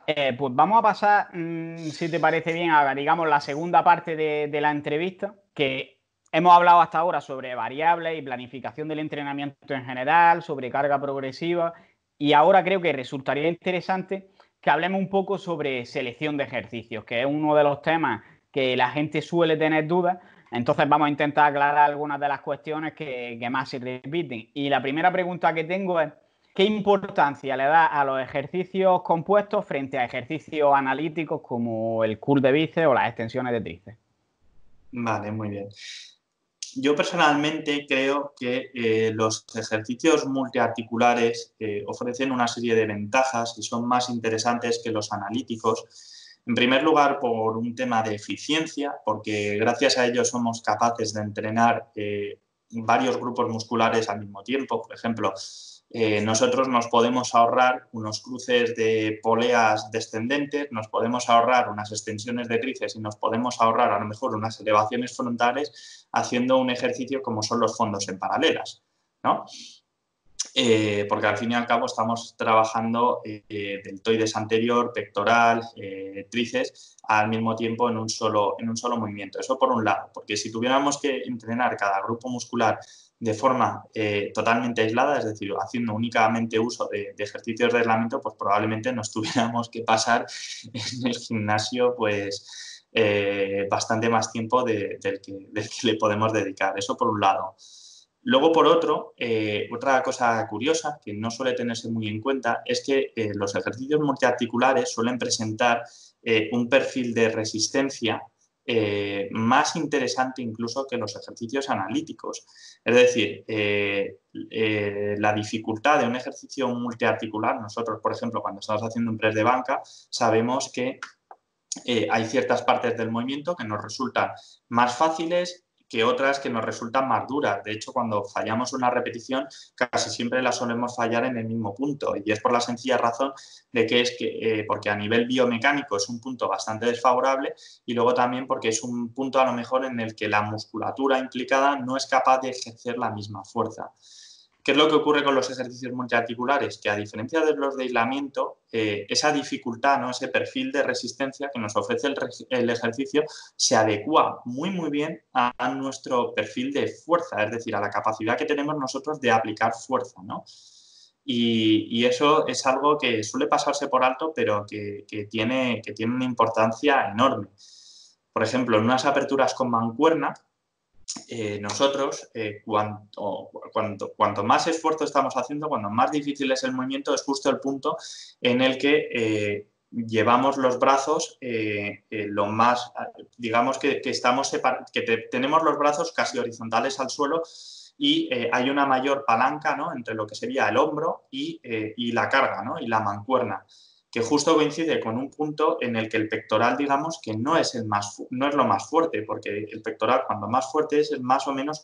Pues vamos a pasar, si te parece bien, a, digamos, la segunda parte de la entrevista, que hemos hablado hasta ahora sobre variables y planificación del entrenamiento en general, sobre carga progresiva, y ahora creo que resultaría interesante que hablemos un poco sobre selección de ejercicios, que es uno de los temas que la gente suele tener dudas. Entonces vamos a intentar aclarar algunas de las cuestiones que más se repiten. Y la primera pregunta que tengo es: ¿qué importancia le da a los ejercicios compuestos frente a ejercicios analíticos como el curl de bíceps o las extensiones de tríceps? Vale, muy bien. Yo personalmente creo que los ejercicios multiarticulares ofrecen una serie de ventajas y son más interesantes que los analíticos. En primer lugar, por un tema de eficiencia, porque gracias a ellos somos capaces de entrenar varios grupos musculares al mismo tiempo. Por ejemplo, nosotros nos podemos ahorrar unos cruces de poleas descendentes, nos podemos ahorrar unas extensiones de tríceps y nos podemos ahorrar a lo mejor unas elevaciones frontales haciendo un ejercicio como son los fondos en paralelas, ¿no? Porque al fin y al cabo estamos trabajando deltoides anterior, pectoral, tríceps al mismo tiempo en un solo movimiento. Eso por un lado, porque si tuviéramos que entrenar cada grupo muscular de forma totalmente aislada, es decir, haciendo únicamente uso de ejercicios de aislamiento, pues probablemente nos tuviéramos que pasar en el gimnasio pues bastante más tiempo del que le podemos dedicar. Eso por un lado. Luego, por otro, otra cosa curiosa que no suele tenerse muy en cuenta es que los ejercicios multiarticulares suelen presentar un perfil de resistencia más interesante incluso que los ejercicios analíticos. Es decir, la dificultad de un ejercicio multiarticular, nosotros, por ejemplo, cuando estamos haciendo un press de banca, sabemos que hay ciertas partes del movimiento que nos resultan más fáciles que otras que nos resultan más duras. De hecho, cuando fallamos una repetición, casi siempre la solemos fallar en el mismo punto. Y es por la sencilla razón de que porque a nivel biomecánico es un punto bastante desfavorable y luego también porque es un punto a lo mejor en el que la musculatura implicada no es capaz de ejercer la misma fuerza. ¿Qué es lo que ocurre con los ejercicios multiarticulares? Que a diferencia de los de aislamiento, esa dificultad, ¿no? Ese perfil de resistencia que nos ofrece el ejercicio se adecua muy bien a nuestro perfil de fuerza, es decir, a la capacidad que tenemos nosotros de aplicar fuerza, ¿no? Y eso es algo que suele pasarse por alto, pero que tiene una importancia enorme. Por ejemplo, en unas aperturas con mancuerna, nosotros, cuanto más esfuerzo estamos haciendo, cuanto más difícil es el movimiento, es justo el punto en el que llevamos los brazos lo más, digamos que tenemos los brazos casi horizontales al suelo y hay una mayor palanca, ¿no? Entre lo que sería el hombro y la carga, ¿no? Y la mancuerna, que justo coincide con un punto en el que el pectoral, digamos, que no es lo más fuerte, porque el pectoral cuando más fuerte es más o menos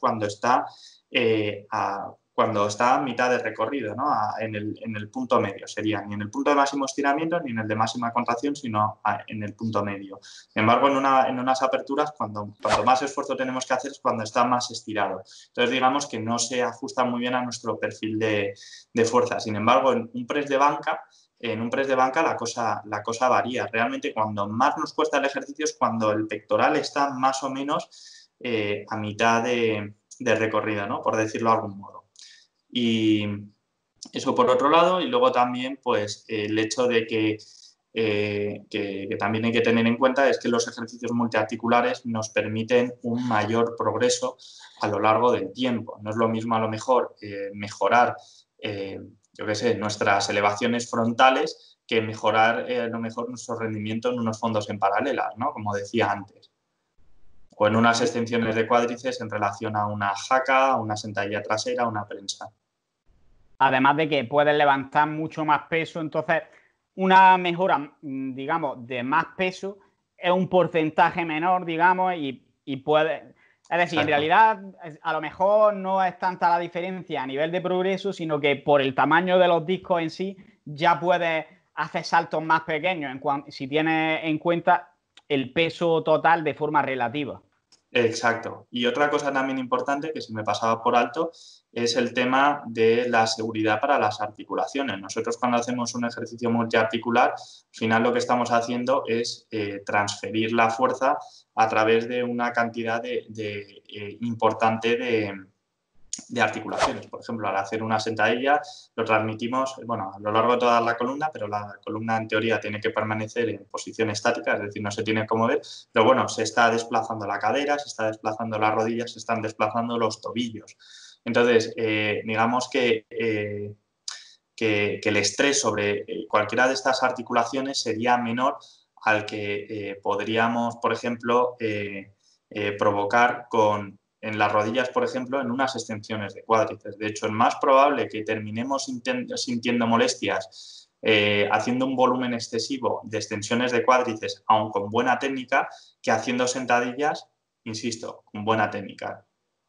cuando está a mitad de recorrido, ¿no? En el punto medio, sería ni en el punto de máximo estiramiento ni en el de máxima contracción, sino en el punto medio. Sin embargo, en unas aperturas, cuanto más esfuerzo tenemos que hacer es cuando está más estirado. Entonces, digamos que no se ajusta muy bien a nuestro perfil de fuerza. Sin embargo, en un press de banca la cosa varía. Realmente cuando más nos cuesta el ejercicio es cuando el pectoral está más o menos a mitad de recorrido, ¿no? Por decirlo de algún modo. Y eso por otro lado, y luego también pues el hecho de que también hay que tener en cuenta es que los ejercicios multiarticulares nos permiten un mayor progreso a lo largo del tiempo. No es lo mismo a lo mejor mejorar yo qué sé, nuestras elevaciones frontales que mejorar a lo mejor nuestro rendimiento en unos fondos en paralelas, ¿no? Como decía antes. O en unas extensiones de cuádriceps en relación a una jaca, una sentadilla trasera, una prensa. Además de que puedes levantar mucho más peso, entonces una mejora, digamos, de más peso es un porcentaje menor, digamos, y puede... Es decir, en Exacto. realidad a lo mejor no es tanta la diferencia a nivel de progreso, sino que por el tamaño de los discos en sí ya puedes hacer saltos más pequeños si tienes en cuenta el peso total de forma relativa. Exacto. Y otra cosa también importante que se me pasaba por alto es el tema de la seguridad para las articulaciones. Nosotros cuando hacemos un ejercicio multiarticular, al final lo que estamos haciendo es transferir la fuerza a través de una cantidad importante de articulaciones. Por ejemplo, al hacer una sentadilla lo transmitimos, bueno, a lo largo de toda la columna, pero la columna en teoría tiene que permanecer en posición estática, es decir, no se tiene que mover, pero bueno, se está desplazando la cadera, se está desplazando las rodillas, se están desplazando los tobillos. Entonces, digamos que el estrés sobre cualquiera de estas articulaciones sería menor al que podríamos, por ejemplo, provocar en las rodillas, por ejemplo, en unas extensiones de cuádriceps. De hecho, es más probable que terminemos sintiendo molestias haciendo un volumen excesivo de extensiones de cuádriceps, aun con buena técnica, que haciendo sentadillas, insisto, con buena técnica.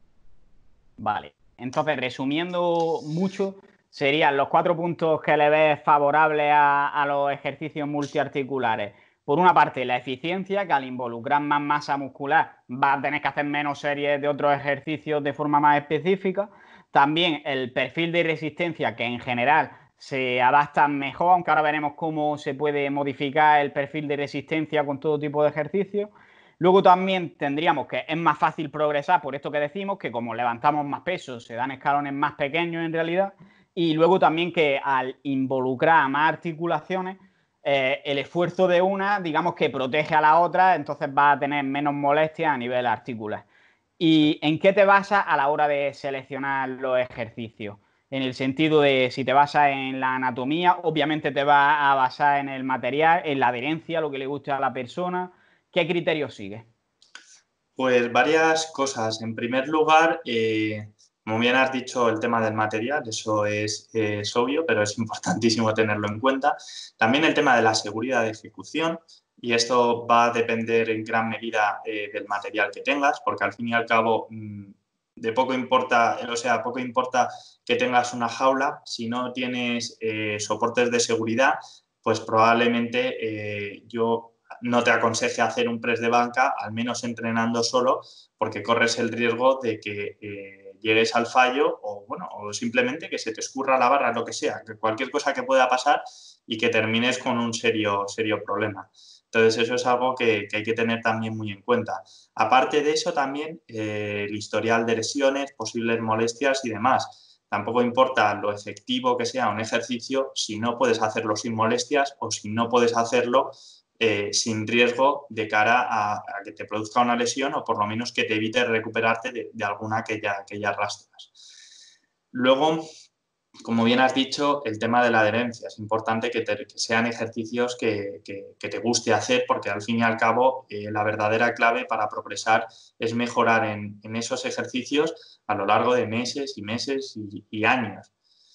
Vale, entonces resumiendo mucho, serían los 4 puntos que le ves favorables a los ejercicios multiarticulares. Por una parte, la eficiencia, que al involucrar más masa muscular vas a tener que hacer menos series de otros ejercicios de forma más específica. También el perfil de resistencia, que en general se adapta mejor, aunque ahora veremos cómo se puede modificar el perfil de resistencia con todo tipo de ejercicios. Luego también tendríamos que es más fácil progresar por esto que decimos, que como levantamos más peso se dan escalones más pequeños en realidad. Y luego también que al involucrar a más articulaciones, el esfuerzo de una, digamos que protege a la otra, entonces va a tener menos molestias a nivel articular. ¿Y en qué te basas a la hora de seleccionar los ejercicios? En el sentido de si te basas en la anatomía, obviamente te vas a basar en el material, en la adherencia, lo que le guste a la persona. ¿Qué criterios sigue? Pues varias cosas. En primer lugar, como bien has dicho, el tema del material, eso es obvio, pero es importantísimo tenerlo en cuenta. También el tema de la seguridad de ejecución, y esto va a depender en gran medida del material que tengas, porque al fin y al cabo de poco importa, o sea, poco importa que tengas una jaula, si no tienes soportes de seguridad, pues probablemente yo no te aconseje hacer un press de banca, al menos entrenando solo, porque corres el riesgo de que llegues al fallo o, bueno, o simplemente que se te escurra la barra, lo que sea, que cualquier cosa que pueda pasar y que termines con un serio problema. Entonces, eso es algo que hay que tener también muy en cuenta. Aparte de eso, también el historial de lesiones, posibles molestias y demás. Tampoco importa lo efectivo que sea un ejercicio si no puedes hacerlo sin molestias o si no puedes hacerlo sin riesgo de cara a que te produzca una lesión o por lo menos que te evite recuperarte de alguna que ya arrastras. Luego, como bien has dicho, el tema de la adherencia. Es importante que sean ejercicios que te guste hacer porque al fin y al cabo la verdadera clave para progresar es mejorar en esos ejercicios a lo largo de meses y meses y años.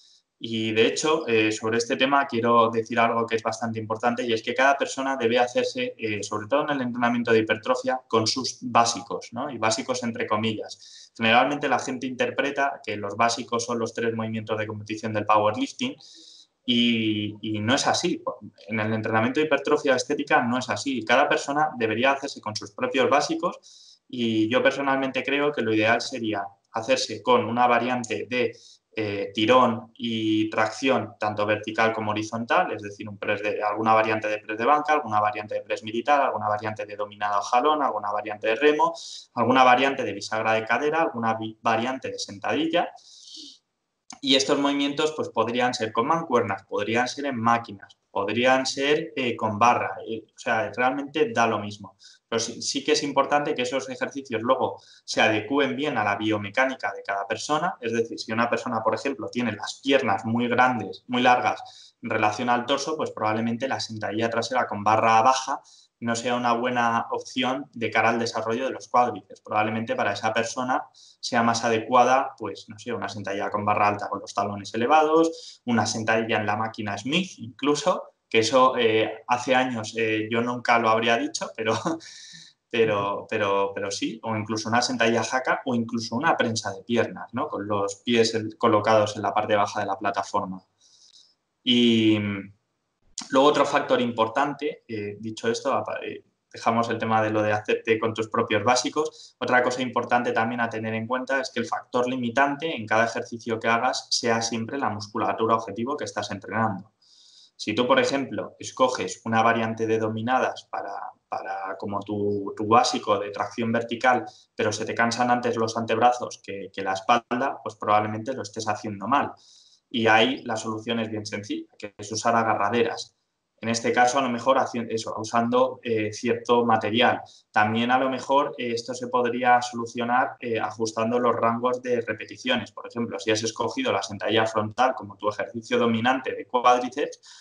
Y de hecho, sobre este tema quiero decir algo que es bastante importante y es que cada persona debe hacerse, sobre todo en el entrenamiento de hipertrofia, con sus básicos, ¿no? Y básicos entre comillas. Generalmente la gente interpreta que los básicos son los 3 movimientos de competición del powerlifting y no es así. En el entrenamiento de hipertrofia estética no es así. Cada persona debería hacerse con sus propios básicos y yo personalmente creo que lo ideal sería hacerse con una variante de tirón y tracción tanto vertical como horizontal, es decir, alguna variante de press de banca, alguna variante de press militar, alguna variante de dominada o jalón, alguna variante de remo, alguna variante de bisagra de cadera, alguna variante de sentadilla. Y estos movimientos pues, podrían ser con mancuernas, podrían ser en máquinas, podrían ser con barra, o sea, realmente da lo mismo. Pero sí que es importante que esos ejercicios luego se adecúen bien a la biomecánica de cada persona, es decir, si una persona, por ejemplo, tiene las piernas muy grandes, muy largas en relación al torso, pues probablemente la sentadilla trasera con barra baja no sea una buena opción de cara al desarrollo de los cuádriceps. Probablemente para esa persona sea más adecuada, pues, no sé, una sentadilla con barra alta con los talones elevados, una sentadilla en la máquina Smith incluso, que eso hace años yo nunca lo habría dicho, pero sí, o incluso una sentadilla jaca o incluso una prensa de piernas, ¿no? Con los pies colocados en la parte baja de la plataforma. Y luego otro factor importante, dicho esto, dejamos el tema de lo de hacerte con tus propios básicos. Otra cosa importante también a tener en cuenta es que el factor limitante en cada ejercicio que hagas sea siempre la musculatura objetivo que estás entrenando. Si tú, por ejemplo, escoges una variante de dominadas para como tu básico de tracción vertical, pero se te cansan antes los antebrazos que la espalda, pues probablemente lo estés haciendo mal. Y ahí la solución es bien sencilla, que es usar agarraderas. En este caso, a lo mejor usando cierto material. También a lo mejor esto se podría solucionar ajustando los rangos de repeticiones. Por ejemplo, si has escogido la sentadilla frontal como tu ejercicio dominante de cuádriceps,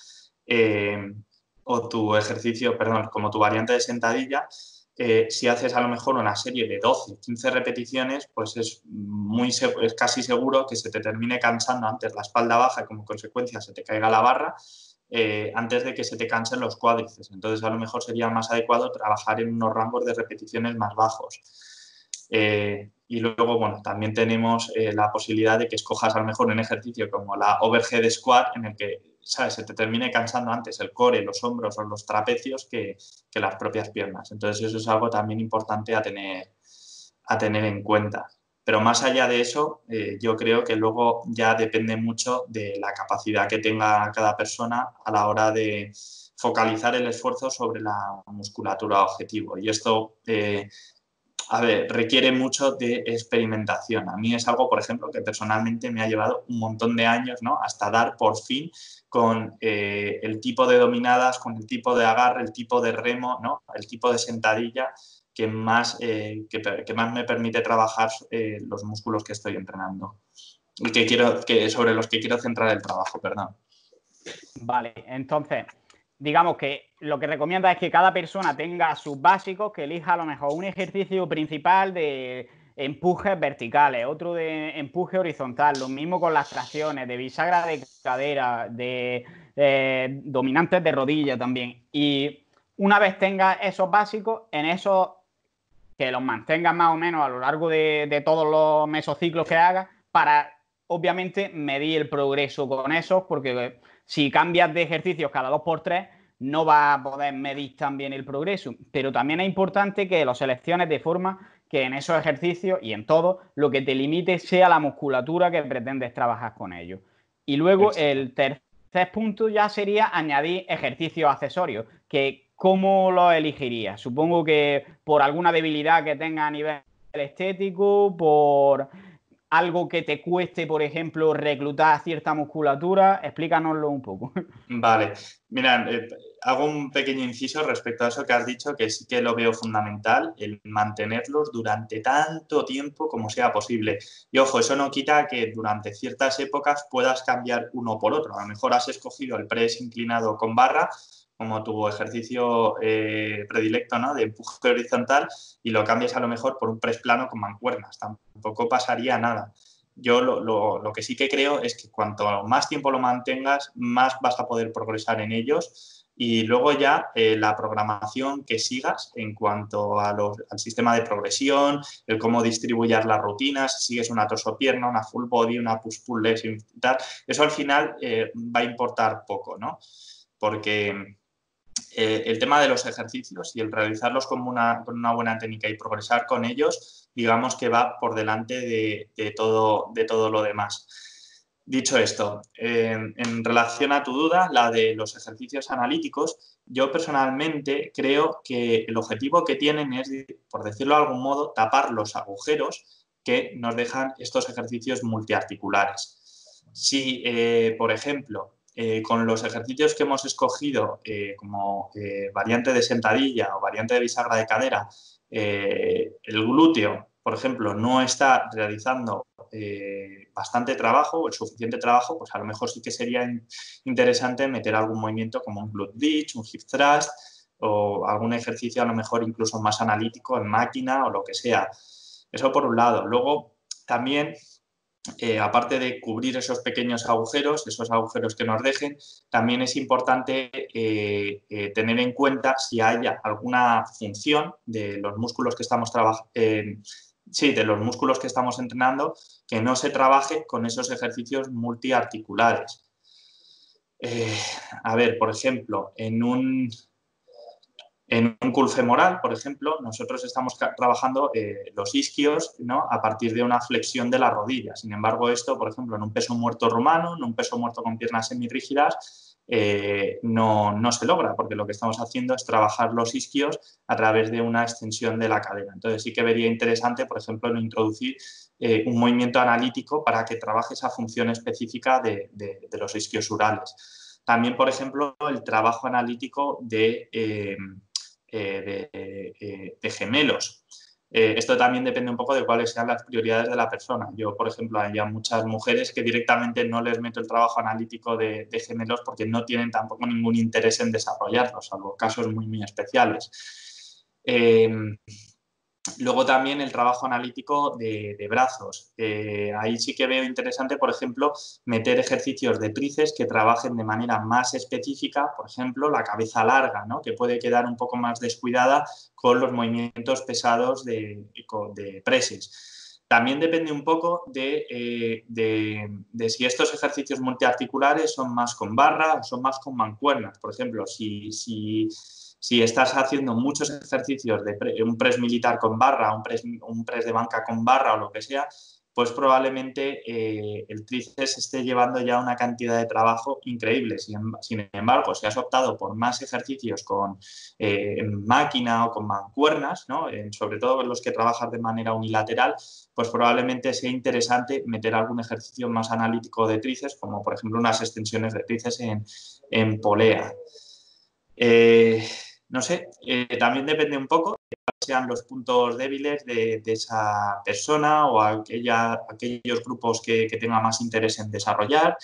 o tu ejercicio, perdón, como tu variante de sentadilla, si haces a lo mejor una serie de 12, 15 repeticiones, pues es casi seguro que se te termine cansando antes la espalda baja y como consecuencia se te caiga la barra antes de que se te cansen los cuádriceps. Entonces a lo mejor sería más adecuado trabajar en unos rangos de repeticiones más bajos. Y luego, bueno, también tenemos la posibilidad de que escojas a lo mejor un ejercicio como la overhead squat en el que, ¿sabes?, se te termine cansando antes el core, los hombros o los trapecios que las propias piernas. Entonces eso es algo también importante a tener en cuenta. Pero más allá de eso, yo creo que luego ya depende mucho de la capacidad que tenga cada persona a la hora de focalizar el esfuerzo sobre la musculatura objetivo. Y esto requiere mucho de experimentación. A mí es algo, por ejemplo, que personalmente me ha llevado un montón de años, ¿no?, hasta dar por fin con el tipo de dominadas, con el tipo de agarre, el tipo de remo, ¿no?, el tipo de sentadilla que más me permite trabajar los músculos que estoy entrenando y sobre los que quiero centrar el trabajo, perdón. Vale, entonces, digamos que lo que recomienda es que cada persona tenga sus básicos, que elija a lo mejor un ejercicio principal de empujes verticales, otro de empuje horizontal, lo mismo con las tracciones, de bisagra de cadera, de dominantes de rodilla también. Y una vez tenga esos básicos, en esos que los mantengas más o menos a lo largo de todos los mesociclos que hagas para, obviamente, medir el progreso con esos, porque si cambias de ejercicios cada 2x3 no vas a poder medir también el progreso. Pero también es importante que los selecciones de forma que en esos ejercicios y en todo lo que te limite sea la musculatura que pretendes trabajar con ellos. Y luego el tercer punto ya sería añadir ejercicios accesorios, que ¿cómo lo elegirías? Supongo que por alguna debilidad que tenga a nivel estético, por algo que te cueste, por ejemplo, reclutar cierta musculatura. Explícanoslo un poco. Vale, mira, hago un pequeño inciso respecto a eso que has dicho, que sí que lo veo fundamental, el mantenerlos durante tanto tiempo como sea posible. Y ojo, eso no quita que durante ciertas épocas puedas cambiar uno por otro. A lo mejor has escogido el press inclinado con barra como tu ejercicio predilecto, ¿no?, de empuje horizontal, y lo cambias a lo mejor por un press plano con mancuernas. Tampoco pasaría nada. Yo lo que sí que creo es que cuanto más tiempo lo mantengas, más vas a poder progresar en ellos, y luego ya la programación que sigas en cuanto al sistema de progresión, el cómo distribuyas las rutinas, si sigues una torso-pierna, una full body, una push-pull legs y tal, eso al final va a importar poco, ¿no? Porque el tema de los ejercicios y el realizarlos con una buena técnica y progresar con ellos, digamos que va por delante de todo lo demás. Dicho esto, en relación a tu duda, la de los ejercicios analíticos, yo personalmente creo que el objetivo que tienen es, por decirlo de algún modo, tapar los agujeros que nos dejan estos ejercicios multiarticulares. Si, por ejemplo, con los ejercicios que hemos escogido como variante de sentadilla o variante de bisagra de cadera, el glúteo, por ejemplo, no está realizando bastante trabajo o el suficiente trabajo, pues a lo mejor sí que sería interesante meter algún movimiento como un glute bridge, un hip thrust o algún ejercicio a lo mejor incluso más analítico en máquina o lo que sea. Eso por un lado. Luego también aparte de cubrir esos pequeños agujeros, esos agujeros que nos dejen, también es importante tener en cuenta si hay alguna función de los músculos que estamos de los músculos que estamos entrenando que no se trabaje con esos ejercicios multiarticulares. A ver, por ejemplo, en un En un curl femoral, por ejemplo, nosotros estamos trabajando los isquios, ¿no?, a partir de una flexión de la rodilla. Sin embargo, esto, por ejemplo, en un peso muerto rumano, en un peso muerto con piernas semirrígidas, no se logra, porque lo que estamos haciendo es trabajar los isquios a través de una extensión de la cadera. Entonces, sí que vería interesante, por ejemplo, en introducir un movimiento analítico para que trabaje esa función específica de los isquiosurales. También, por ejemplo, el trabajo analítico de gemelos. Esto también depende un poco de cuáles sean las prioridades de la persona. Yo, por ejemplo, hay muchas mujeres que directamente no les meto el trabajo analítico de gemelos porque no tienen tampoco ningún interés en desarrollarlo, salvo casos muy, muy especiales. Luego también el trabajo analítico de brazos. Ahí sí que veo interesante, por ejemplo, meter ejercicios de tríceps que trabajen de manera más específica, por ejemplo, la cabeza larga, ¿no?, que puede quedar un poco más descuidada con los movimientos pesados de preses. También depende un poco de si estos ejercicios multiarticulares son más con barra o son más con mancuernas. Por ejemplo, si estás haciendo muchos ejercicios de un press militar con barra, un press de banca con barra o lo que sea, pues probablemente el tríceps esté llevando ya una cantidad de trabajo increíble. Sin embargo, si has optado por más ejercicios con máquina o con mancuernas, ¿no?, sobre todo los que trabajas de manera unilateral, pues probablemente sea interesante meter algún ejercicio más analítico de tríceps, como por ejemplo unas extensiones de tríceps en polea. No sé, también depende un poco de cuáles sean los puntos débiles de esa persona o aquellos grupos que tenga más interés en desarrollar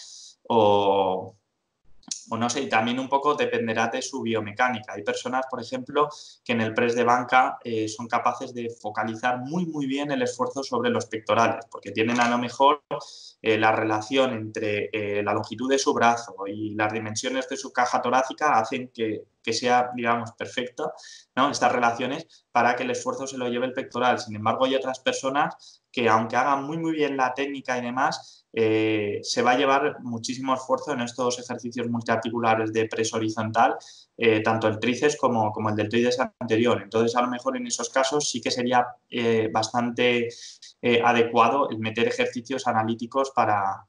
o no sé, y también un poco dependerá de su biomecánica. Hay personas, por ejemplo, que en el press de banca son capaces de focalizar muy, muy bien el esfuerzo sobre los pectorales, porque tienen a lo mejor la relación entre la longitud de su brazo y las dimensiones de su caja torácica hacen que sea, digamos, perfecto, ¿no?, estas relaciones para que el esfuerzo se lo lleve el pectoral. Sin embargo, hay otras personas que, aunque hagan muy, muy bien la técnica y demás, se va a llevar muchísimo esfuerzo en estos ejercicios multiarticulares de press horizontal, tanto el tríceps como el deltoides anterior. Entonces, a lo mejor en esos casos sí que sería bastante adecuado el meter ejercicios analíticos para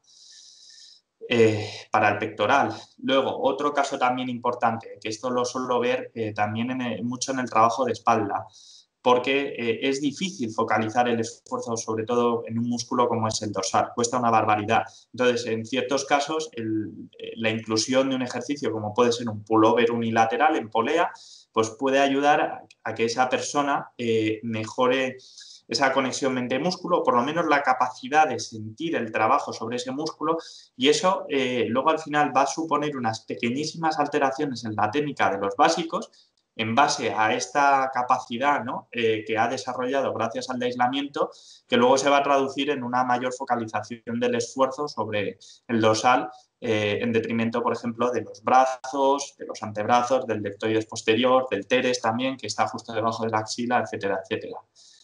el pectoral. Luego, otro caso también importante, que esto lo suelo ver también mucho en el trabajo de espalda, porque es difícil focalizar el esfuerzo, sobre todo en un músculo como es el dorsal, cuesta una barbaridad. Entonces, en ciertos casos, la inclusión de un ejercicio como puede ser un pullover unilateral en polea, pues puede ayudar a que esa persona mejore esa conexión mente-músculo, por lo menos la capacidad de sentir el trabajo sobre ese músculo, y eso luego al final va a suponer unas pequeñísimas alteraciones en la técnica de los básicos en base a esta capacidad, ¿no?, que ha desarrollado gracias al aislamiento, que luego se va a traducir en una mayor focalización del esfuerzo sobre el dorsal, en detrimento, por ejemplo, de los brazos, de los antebrazos, del deltoides posterior, del teres también, que está justo debajo de la axila, etcétera, etcétera.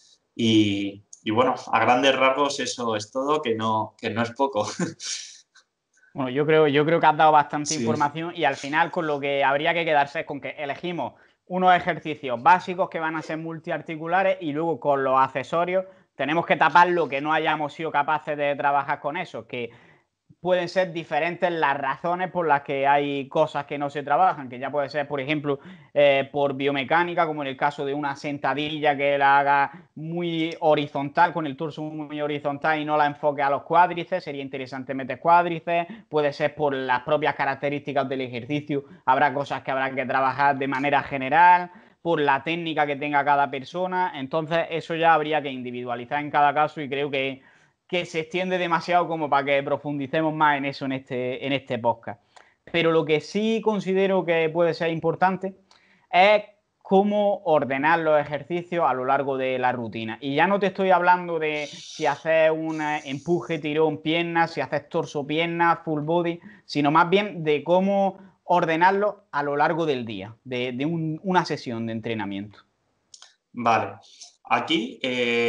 Y bueno, a grandes rasgos eso es todo, que no es poco. Bueno, yo creo que has dado bastante Sí. información y al final con lo que habría que quedarse es con que elegimos unos ejercicios básicos que van a ser multiarticulares y luego con los accesorios tenemos que tapar lo que no hayamos sido capaces de trabajar con eso, que pueden ser diferentes las razones por las que hay cosas que no se trabajan, que ya puede ser, por ejemplo, por biomecánica, como en el caso de una sentadilla que la haga muy horizontal, con el torso muy horizontal y no la enfoque a los cuádriceps, sería interesante meter cuádriceps, puede ser por las propias características del ejercicio, habrá cosas que habrá que trabajar de manera general, por la técnica que tenga cada persona, entonces eso ya habría que individualizar en cada caso y creo que se extiende demasiado como para que profundicemos más en eso en este podcast. Pero lo que sí considero que puede ser importante es cómo ordenar los ejercicios a lo largo de la rutina. Y ya no te estoy hablando de si haces un empuje, tirón, piernas, si haces torso, piernas, full body, sino más bien de cómo ordenarlo a lo largo del día, de una sesión de entrenamiento. Vale. Aquí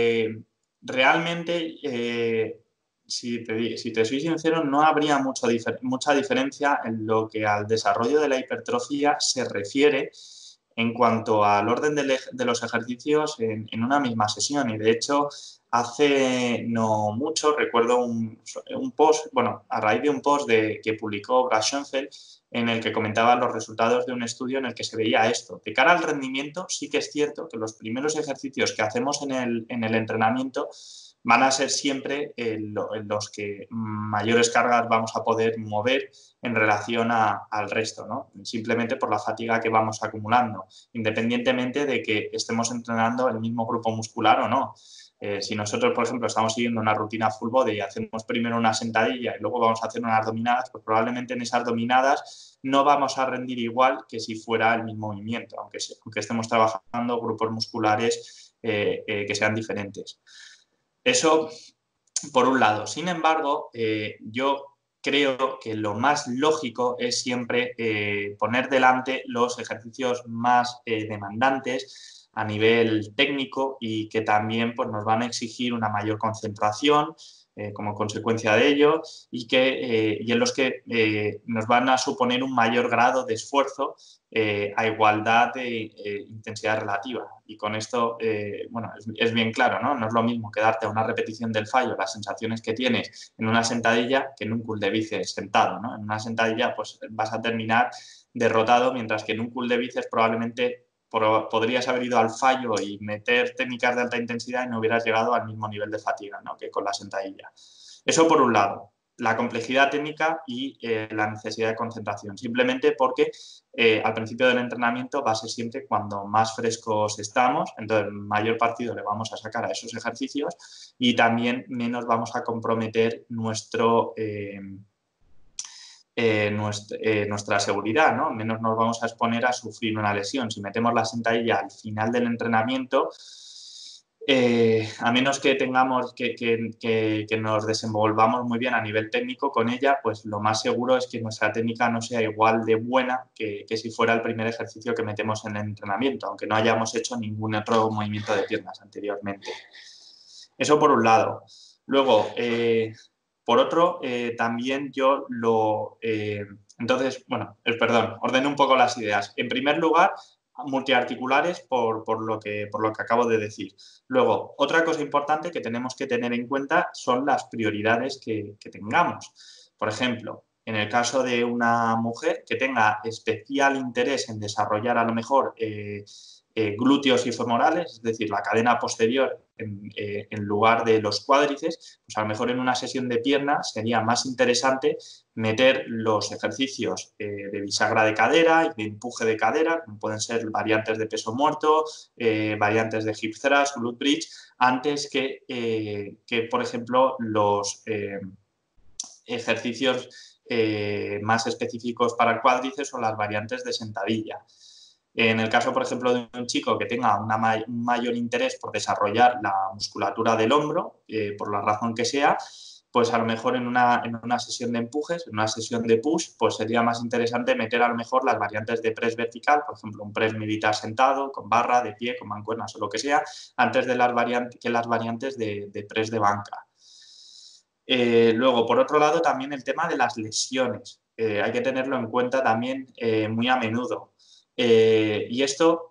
realmente, si te soy sincero, no habría mucha diferencia en lo que al desarrollo de la hipertrofia se refiere en cuanto al orden de los ejercicios en una misma sesión. Y de hecho, hace no mucho recuerdo un post, bueno, a raíz de un post que publicó Brad Schoenfeld, en el que comentaba los resultados de un estudio en el que se veía esto. De cara al rendimiento, sí que es cierto que los primeros ejercicios que hacemos en el entrenamiento van a ser siempre los que mayores cargas vamos a poder mover en relación al resto, ¿no? Simplemente por la fatiga que vamos acumulando, independientemente de que estemos entrenando el mismo grupo muscular o no. Si nosotros, por ejemplo, estamos siguiendo una rutina full body y hacemos primero una sentadilla y luego vamos a hacer unas dominadas, pues probablemente en esas dominadas no vamos a rendir igual que si fuera el mismo movimiento, aunque estemos trabajando grupos musculares que sean diferentes. Eso por un lado. Sin embargo, yo creo que lo más lógico es siempre poner delante los ejercicios más demandantes a nivel técnico y que también pues, nos van a exigir una mayor concentración como consecuencia de ello y en los que nos van a suponer un mayor grado de esfuerzo a igualdad de intensidad relativa. Y con esto, bueno, es bien claro, ¿no? No es lo mismo quedarte a una repetición del fallo, las sensaciones que tienes en una sentadilla que en un curl de bíceps sentado, ¿no? En una sentadilla pues vas a terminar derrotado, mientras que en un curl de bíceps probablemente podrías haber ido al fallo y meter técnicas de alta intensidad y no hubieras llegado al mismo nivel de fatiga, ¿no? Que con la sentadilla. Eso por un lado, la complejidad técnica y la necesidad de concentración, simplemente porque al principio del entrenamiento va a ser siempre cuando más frescos estamos, entonces mayor partido le vamos a sacar a esos ejercicios y también menos vamos a comprometer nuestra seguridad, ¿no? Menos nos vamos a exponer a sufrir una lesión. Si metemos la sentadilla al final del entrenamiento, a menos que tengamos que nos desenvolvamos muy bien a nivel técnico con ella, pues lo más seguro es que nuestra técnica no sea igual de buena que si fuera el primer ejercicio que metemos en el entrenamiento, aunque no hayamos hecho ningún otro movimiento de piernas anteriormente. Eso por un lado. Luego, por otro, también yo entonces, bueno, perdón, ordeno un poco las ideas. En primer lugar, multiarticulares por lo que acabo de decir. Luego, otra cosa importante que tenemos que tener en cuenta son las prioridades que tengamos. Por ejemplo, en el caso de una mujer que tenga especial interés en desarrollar a lo mejor glúteos y femorales, es decir, la cadena posterior en lugar de los cuádriceps, pues a lo mejor en una sesión de piernas sería más interesante meter los ejercicios de bisagra de cadera y de empuje de cadera, como pueden ser variantes de peso muerto, variantes de hip thrust, glute bridge, antes que por ejemplo, los ejercicios más específicos para el cuádriceps o las variantes de sentadilla. En el caso, por ejemplo, de un chico que tenga un mayor interés por desarrollar la musculatura del hombro, por la razón que sea, pues a lo mejor en una sesión de empujes, en una sesión de push, pues sería más interesante meter a lo mejor las variantes de press vertical, por ejemplo, un press militar sentado, con barra, de pie, con mancuernas o lo que sea, antes de las variantes de press de banca. Luego, por otro lado, también el tema de las lesiones. Hay que tenerlo en cuenta también muy a menudo. Y esto,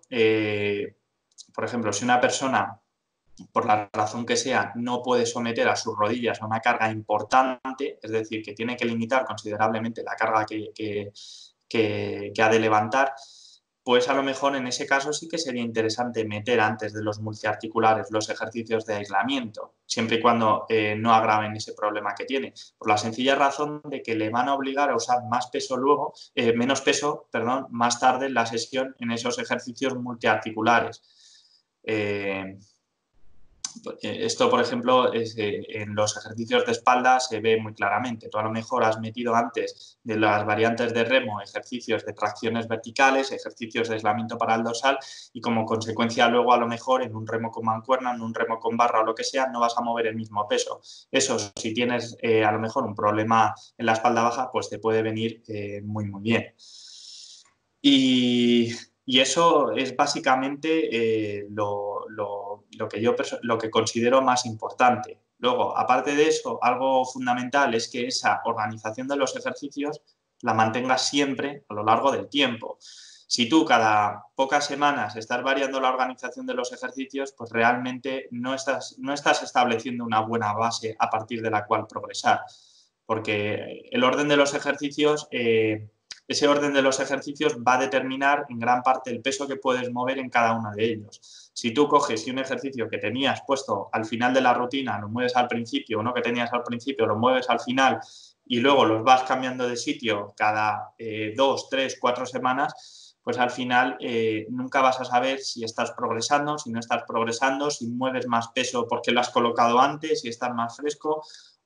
por ejemplo, si una persona, por la razón que sea, no puede someter a sus rodillas a una carga importante, es decir, que tiene que limitar considerablemente la carga que ha de levantar, pues a lo mejor en ese caso sí que sería interesante meter antes de los multiarticulares los ejercicios de aislamiento, siempre y cuando no agraven ese problema que tiene, por la sencilla razón de que le van a obligar a usar menos peso, más tarde en la sesión en esos ejercicios multiarticulares. Esto, por ejemplo, en los ejercicios de espalda se ve muy claramente. Tú a lo mejor has metido antes de las variantes de remo ejercicios de tracciones verticales, ejercicios de aislamiento para el dorsal y como consecuencia luego a lo mejor en un remo con mancuerna, en un remo con barra o lo que sea, no vas a mover el mismo peso. Eso, si tienes a lo mejor un problema en la espalda baja, pues te puede venir muy, muy bien. Y eso es básicamente lo que considero más importante. Luego, aparte de eso, algo fundamental es que esa organización de los ejercicios la mantengas siempre a lo largo del tiempo. Si tú cada pocas semanas estás variando la organización de los ejercicios, pues realmente no estás estableciendo una buena base a partir de la cual progresar. Porque el orden de los ejercicios, ese orden de los ejercicios va a determinar en gran parte el peso que puedes mover en cada uno de ellos. Si tú coges y un ejercicio que tenías puesto al final de la rutina lo mueves al principio, uno que tenías al principio lo mueves al final y luego los vas cambiando de sitio cada 2, 3, 4 semanas, pues al final nunca vas a saber si estás progresando, si no estás progresando, si mueves más peso porque lo has colocado antes, si estás más fresco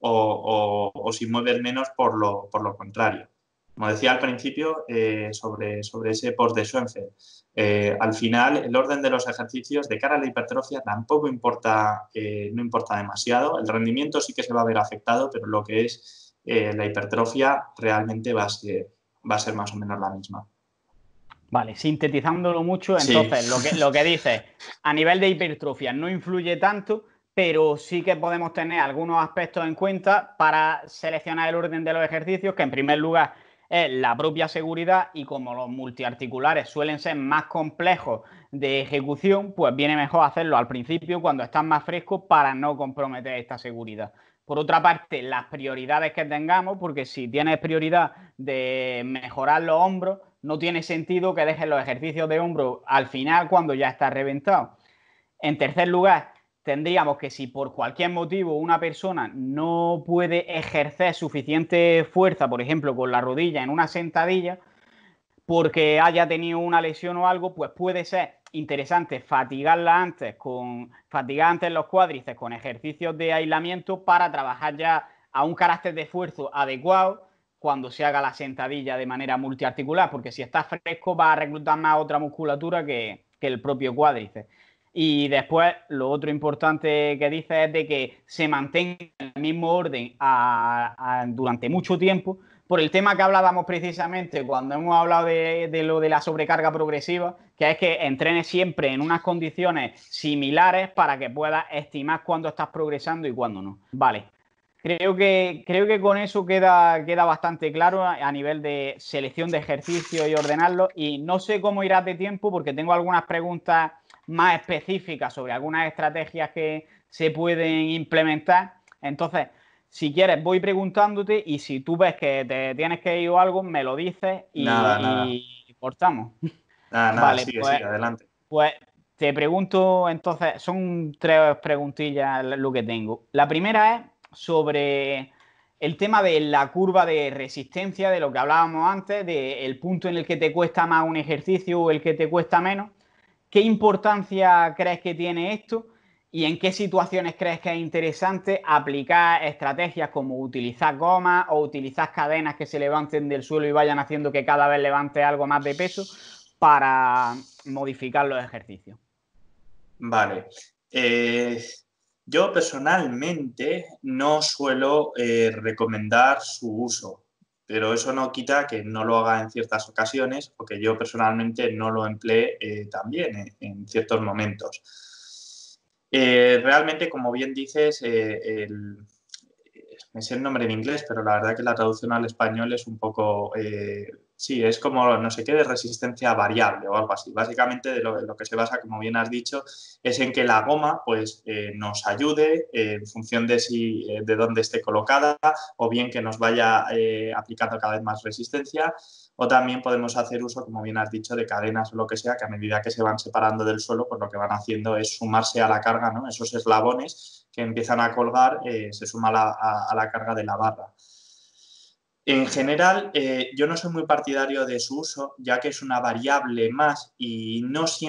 o si mueves menos por lo contrario. Como decía al principio, sobre ese post de Schoenfeld, al final el orden de los ejercicios de cara a la hipertrofia tampoco importa, no importa demasiado. El rendimiento sí que se va a ver afectado, pero lo que es la hipertrofia realmente va a ser más o menos la misma. Vale, sintetizándolo mucho, entonces Sí. lo que dices, a nivel de hipertrofia no influye tanto, pero sí que podemos tener algunos aspectos en cuenta para seleccionar el orden de los ejercicios, que en primer lugar es la propia seguridad, y como los multiarticulares suelen ser más complejos de ejecución, pues viene mejor hacerlo al principio cuando estás más fresco para no comprometer esta seguridad. Por otra parte, las prioridades que tengamos, porque si tienes prioridad de mejorar los hombros, no tiene sentido que dejes los ejercicios de hombro al final cuando ya estás reventado. En tercer lugar, tendríamos que si por cualquier motivo una persona no puede ejercer suficiente fuerza, por ejemplo, con la rodilla en una sentadilla, porque haya tenido una lesión o algo, pues puede ser interesante fatigar antes los cuádriceps con ejercicios de aislamiento para trabajar ya a un carácter de esfuerzo adecuado cuando se haga la sentadilla de manera multiarticular, porque si está fresco va a reclutar más otra musculatura que el propio cuádriceps. Y después, lo otro importante que dice es de que se mantenga el mismo orden durante mucho tiempo, por el tema que hablábamos precisamente cuando hemos hablado de lo de la sobrecarga progresiva, que es que entrenes siempre en unas condiciones similares para que puedas estimar cuándo estás progresando y cuándo no. Vale. Creo que con eso queda bastante claro a nivel de selección de ejercicios y ordenarlo. Y no sé cómo irás de tiempo porque tengo algunas preguntas más específicas sobre algunas estrategias que se pueden implementar. Entonces, si quieres, voy preguntándote y si tú ves que te tienes que ir o algo, me lo dices Nada. y cortamos. Nada, Vale, sigue, adelante. pues te pregunto, entonces, son tres preguntillas lo que tengo. La primera es sobre el tema de la curva de resistencia, de lo que hablábamos antes, del punto en el que te cuesta más un ejercicio o el que te cuesta menos. ¿Qué importancia crees que tiene esto? ¿Y en qué situaciones crees que es interesante aplicar estrategias como utilizar gomas o utilizar cadenas que se levanten del suelo y vayan haciendo que cada vez levante algo más de peso para modificar los ejercicios? Vale. Yo personalmente no suelo recomendar su uso, pero eso no quita que no lo haga en ciertas ocasiones o que yo personalmente no lo emplee también en ciertos momentos. Realmente, como bien dices, me sé el nombre en inglés, pero la verdad que la traducción al español es un poco, sí, es como no sé qué de resistencia variable o algo así. Básicamente de lo que se basa, como bien has dicho, es en que la goma pues, nos ayude en función de dónde esté colocada o bien que nos vaya aplicando cada vez más resistencia. O también podemos hacer uso, como bien has dicho, de cadenas o lo que sea, que a medida que se van separando del suelo, pues lo que van haciendo es sumarse a la carga, ¿no? Esos eslabones que empiezan a colgar se suma a la carga de la barra. En general, yo no soy muy partidario de su uso, ya que es una variable más y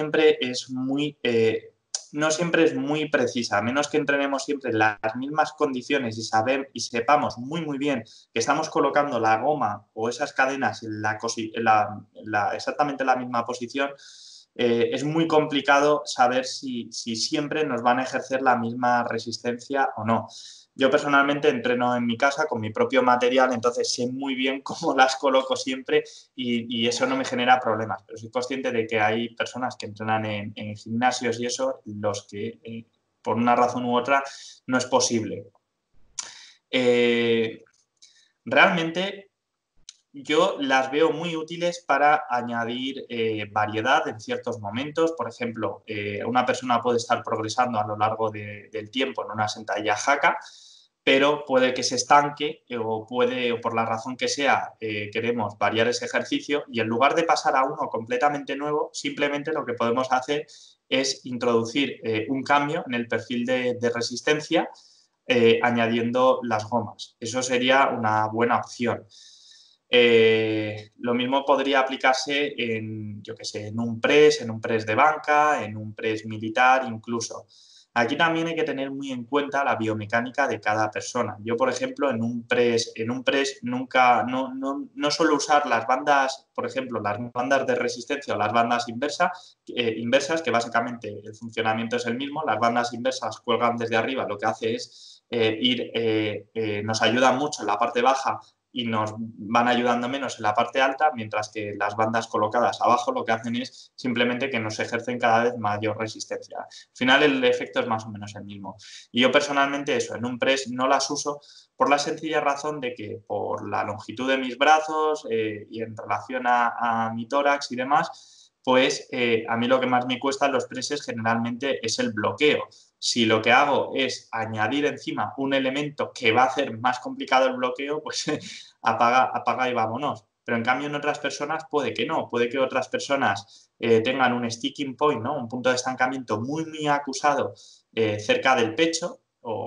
no siempre es muy precisa, a menos que entrenemos siempre en las mismas condiciones y sepamos muy bien que estamos colocando la goma o esas cadenas en exactamente la misma posición. Es muy complicado saber si siempre nos van a ejercer la misma resistencia o no. Yo personalmente entreno en mi casa con mi propio material, entonces sé muy bien cómo las coloco siempre y eso no me genera problemas. Pero soy consciente de que hay personas que entrenan en gimnasios y eso, los que por una razón u otra no es posible. Realmente Yo las veo muy útiles para añadir variedad en ciertos momentos. Por ejemplo, una persona puede estar progresando a lo largo del tiempo en una sentadilla jaca, pero puede que se estanque o puede, o por la razón que sea, queremos variar ese ejercicio y en lugar de pasar a uno completamente nuevo, simplemente lo que podemos hacer es introducir un cambio en el perfil de resistencia añadiendo las gomas. Eso sería una buena opción. Lo mismo podría aplicarse en, yo qué sé, en un press de banca, en un press militar incluso. Aquí también hay que tener muy en cuenta la biomecánica de cada persona. Yo, por ejemplo, en un press nunca, no suelo usar las bandas, por ejemplo, las bandas de resistencia o las bandas inversas, que básicamente el funcionamiento es el mismo. Las bandas inversas cuelgan desde arriba, lo que hace es nos ayudan mucho en la parte baja y nos van ayudando menos en la parte alta, mientras que las bandas colocadas abajo lo que hacen es simplemente que nos ejercen cada vez mayor resistencia. Al final el efecto es más o menos el mismo. Y yo personalmente eso, en un press no las uso por la sencilla razón de que por la longitud de mis brazos y en relación a mi tórax y demás, pues a mí lo que más me cuesta en los presses generalmente es el bloqueo. Si lo que hago es añadir encima un elemento que va a hacer más complicado el bloqueo, pues apaga y vámonos. Pero en cambio en otras personas puede que no, puede que otras personas tengan un sticking point, ¿no? Un punto de estancamiento muy, muy acusado cerca del pecho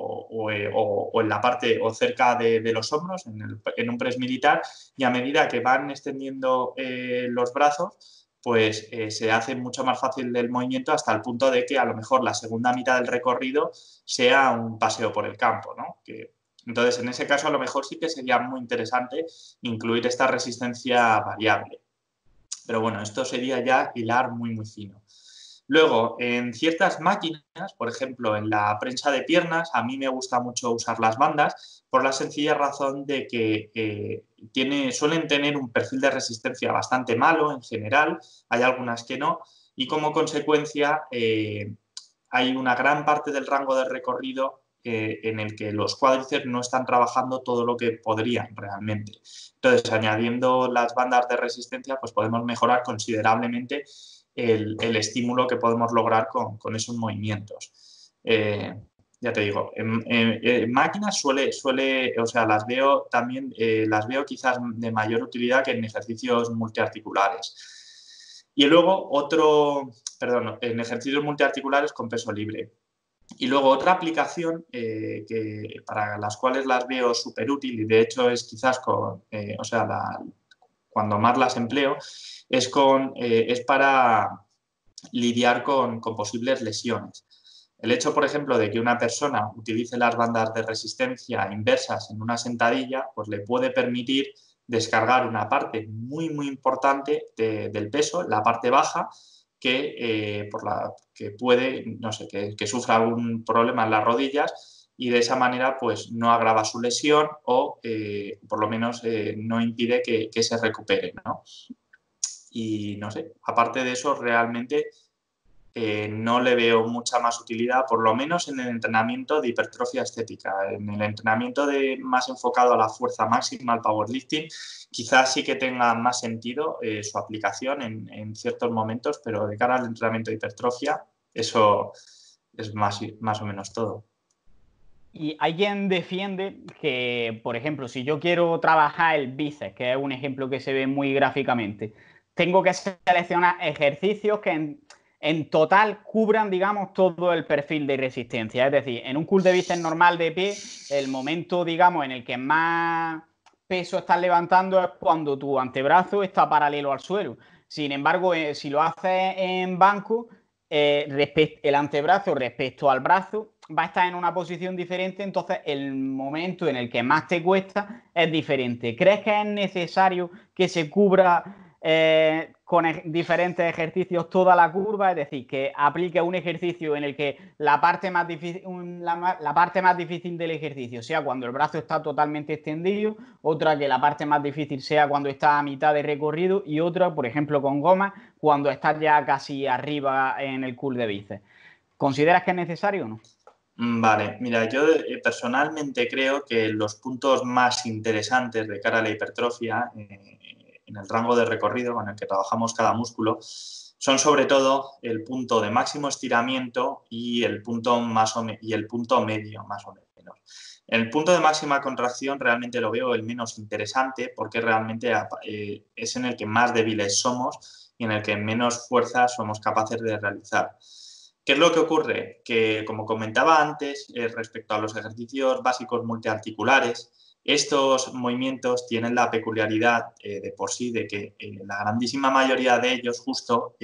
o en la parte o cerca de los hombros en un press militar y a medida que van extendiendo los brazos pues se hace mucho más fácil el movimiento hasta el punto de que a lo mejor la segunda mitad del recorrido sea un paseo por el campo, ¿no? Entonces, en ese caso, a lo mejor sí que sería muy interesante incluir esta resistencia variable. Pero bueno, esto sería ya hilar muy, muy fino. Luego, en ciertas máquinas, por ejemplo, en la prensa de piernas, a mí me gusta mucho usar las bandas por la sencilla razón de que suelen tener un perfil de resistencia bastante malo en general, hay algunas que no, y como consecuencia hay una gran parte del rango de recorrido en el que los cuádriceps no están trabajando todo lo que podrían realmente. Entonces, añadiendo las bandas de resistencia, pues podemos mejorar considerablemente el estímulo que podemos lograr con esos movimientos. Ya te digo, en máquinas o sea, las veo también, las veo quizás de mayor utilidad que en ejercicios multiarticulares. Y luego en ejercicios multiarticulares con peso libre. Y luego otra aplicación para las cuales las veo súper útil y de hecho es quizás cuando más las empleo, es para lidiar con posibles lesiones. El hecho, por ejemplo, de que una persona utilice las bandas de resistencia inversas en una sentadilla, pues le puede permitir descargar una parte muy, muy importante del peso, la parte baja, que puede, no sé, que sufra algún problema en las rodillas y de esa manera pues no agrava su lesión o por lo menos no impide que se recupere, ¿no? Y no sé, aparte de eso realmente no le veo mucha más utilidad, por lo menos en el entrenamiento de hipertrofia estética. En el entrenamiento más enfocado a la fuerza máxima, al powerlifting, quizás sí que tenga más sentido su aplicación en ciertos momentos, pero de cara al entrenamiento de hipertrofia, eso es más o menos todo. Y hay quien defiende que, por ejemplo, si yo quiero trabajar el bíceps, que es un ejemplo que se ve muy gráficamente, tengo que seleccionar ejercicios que en total cubran, digamos, todo el perfil de resistencia. Es decir, en un curl de bíceps normal de pie, el momento, digamos, en el que más peso estás levantando es cuando tu antebrazo está paralelo al suelo. Sin embargo, si lo haces en banco, el antebrazo respecto al brazo va a estar en una posición diferente, entonces el momento en el que más te cuesta es diferente. ¿Crees que es necesario que se cubra con diferentes ejercicios toda la curva? Es decir, que aplique un ejercicio en el que la parte más difícil, la parte más difícil del ejercicio sea cuando el brazo está totalmente extendido, otra que la parte más difícil sea cuando está a mitad de recorrido y otra, por ejemplo, con goma, cuando estás ya casi arriba en el curl de bíceps. ¿Consideras que es necesario o no? Vale, mira, yo personalmente creo que los puntos más interesantes de cara a la hipertrofia en el rango de recorrido con el que trabajamos cada músculo son sobre todo el punto de máximo estiramiento y el punto medio, más o menos. El punto de máxima contracción realmente lo veo el menos interesante porque realmente es en el que más débiles somos y en el que menos fuerza somos capaces de realizar. ¿Qué es lo que ocurre? Que, como comentaba antes, respecto a los ejercicios básicos multiarticulares, estos movimientos tienen la peculiaridad de por sí de que la grandísima mayoría de ellos justo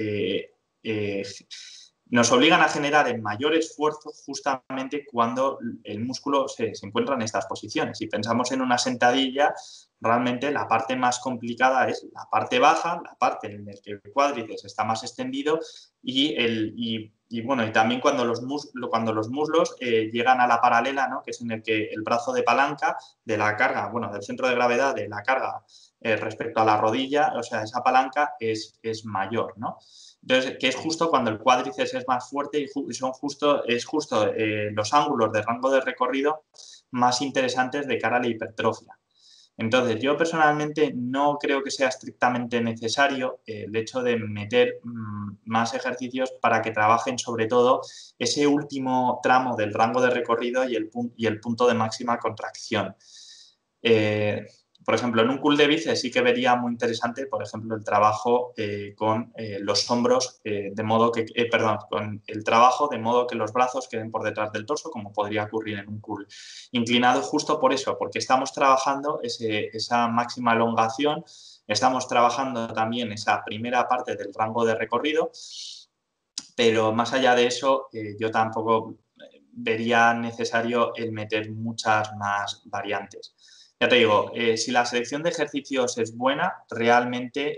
nos obligan a generar el mayor esfuerzo justamente cuando el músculo se encuentra en estas posiciones. Si pensamos en una sentadilla, realmente la parte más complicada es la parte baja, la parte en la que el cuádriceps está más extendido y también cuando los muslos llegan a la paralela, ¿no? Que es en el que el brazo de palanca de la carga, del centro de gravedad de la carga respecto a la rodilla, o sea, esa palanca es mayor, ¿no? Entonces, que es justo cuando el cuádriceps es más fuerte y es justo los ángulos de rango de recorrido más interesantes de cara a la hipertrofia. Entonces, yo personalmente no creo que sea estrictamente necesario el hecho de meter más ejercicios para que trabajen sobre todo ese último tramo del rango de recorrido y el punto de máxima contracción. Por ejemplo, en un curl de bíceps sí que vería muy interesante, por ejemplo, el trabajo con los hombros, con el trabajo de modo que los brazos queden por detrás del torso, como podría ocurrir en un curl inclinado, justo por eso, porque estamos trabajando esa máxima elongación, estamos trabajando también esa primera parte del rango de recorrido, pero más allá de eso, yo tampoco vería necesario el meter muchas más variantes. Ya te digo, si la selección de ejercicios es buena, realmente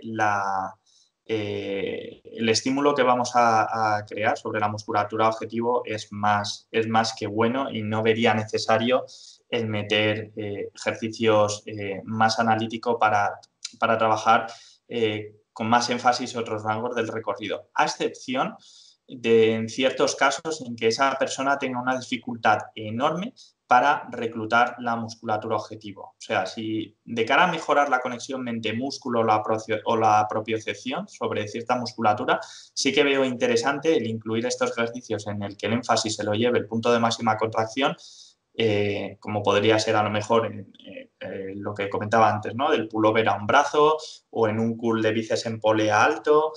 el estímulo que vamos a crear sobre la musculatura objetivo es más que bueno y no vería necesario el meter ejercicios más analíticos para trabajar con más énfasis otros rangos del recorrido, a excepción de en ciertos casos en que esa persona tenga una dificultad enorme para reclutar la musculatura objetivo. O sea, si de cara a mejorar la conexión mente-músculo o la propiocepción sobre cierta musculatura, sí que veo interesante el incluir estos ejercicios en el que el énfasis se lo lleve el punto de máxima contracción, como podría ser a lo mejor lo que comentaba antes, ¿no? Del pullover a un brazo o en un curl de bíceps en polea alto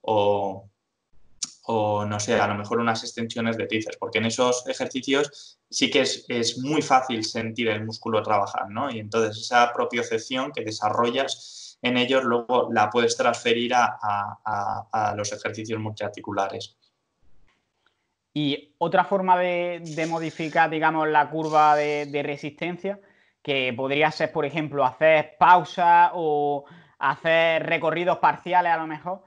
o no sé, a lo mejor unas extensiones de tríceps, porque en esos ejercicios sí que es muy fácil sentir el músculo trabajar, ¿no? Y entonces esa propiocepción que desarrollas en ellos luego la puedes transferir a los ejercicios multiarticulares. Y otra forma de modificar, digamos, la curva de resistencia, que podría ser, por ejemplo, hacer pausas o hacer recorridos parciales a lo mejor,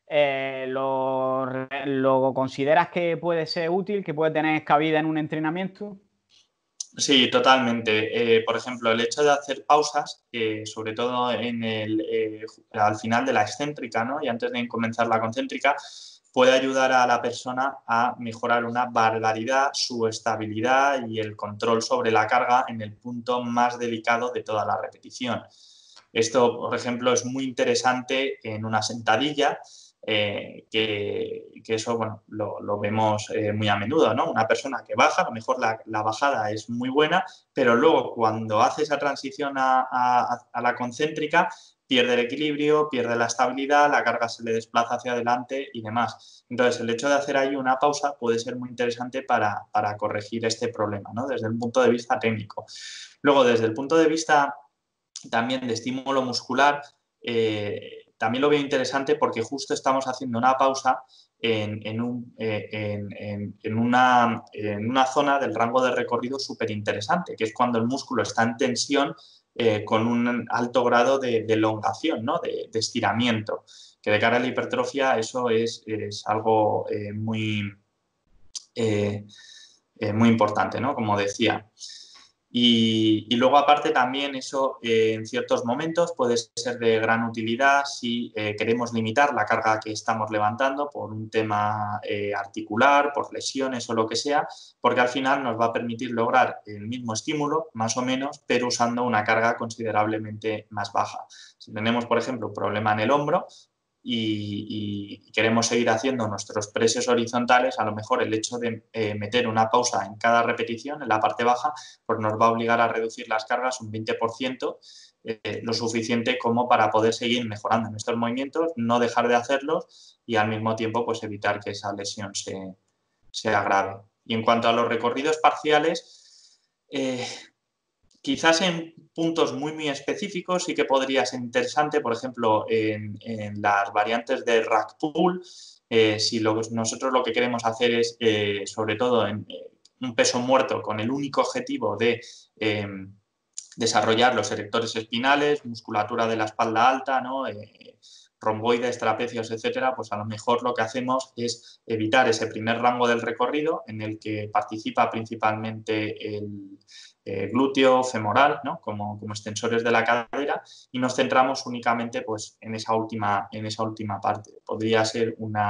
¿lo consideras que puede ser útil, que puede tener cabida en un entrenamiento? Sí, totalmente. Por ejemplo, el hecho de hacer pausas, sobre todo al final de la excéntrica, ¿no? Y antes de comenzar la concéntrica, puede ayudar a la persona a mejorar una barbaridad su estabilidad y el control sobre la carga en el punto más delicado de toda la repetición. Esto, por ejemplo, es muy interesante en una sentadilla, que eso lo vemos muy a menudo, ¿no? Una persona que baja, a lo mejor la bajada es muy buena, pero luego cuando hace esa transición a la concéntrica, pierde el equilibrio, pierde la estabilidad, la carga se le desplaza hacia adelante y demás. Entonces, el hecho de hacer ahí una pausa puede ser muy interesante para corregir este problema, ¿no? Desde el punto de vista técnico. Luego, desde el punto de vista también de estímulo muscular, también lo veo interesante porque justo estamos haciendo una pausa en una zona del rango de recorrido súper interesante, que es cuando el músculo está en tensión con un alto grado de elongación, ¿no? de estiramiento, que de cara a la hipertrofia eso es algo muy importante, ¿no? Como decía. Y luego, aparte, también eso en ciertos momentos puede ser de gran utilidad si queremos limitar la carga que estamos levantando por un tema articular, por lesiones o lo que sea, porque al final nos va a permitir lograr el mismo estímulo, más o menos, pero usando una carga considerablemente más baja. Si tenemos, por ejemplo, un problema en el hombro, y queremos seguir haciendo nuestros presses horizontales, a lo mejor el hecho de meter una pausa en cada repetición, en la parte baja, pues nos va a obligar a reducir las cargas un 20%, lo suficiente como para poder seguir mejorando en estos movimientos, no dejar de hacerlos y al mismo tiempo pues evitar que esa lesión se agrave. Y en cuanto a los recorridos parciales, quizás en puntos muy específicos sí que podría ser interesante, por ejemplo, en las variantes de rack pull, si nosotros lo que queremos hacer es, sobre todo, un peso muerto con el único objetivo de desarrollar los erectores espinales, musculatura de la espalda alta, ¿no? Romboides, trapecios, etcétera, pues a lo mejor lo que hacemos es evitar ese primer rango del recorrido en el que participa principalmente el glúteo femoral, ¿no? como extensores de la cadera, y nos centramos únicamente pues, en esa última parte. Podría ser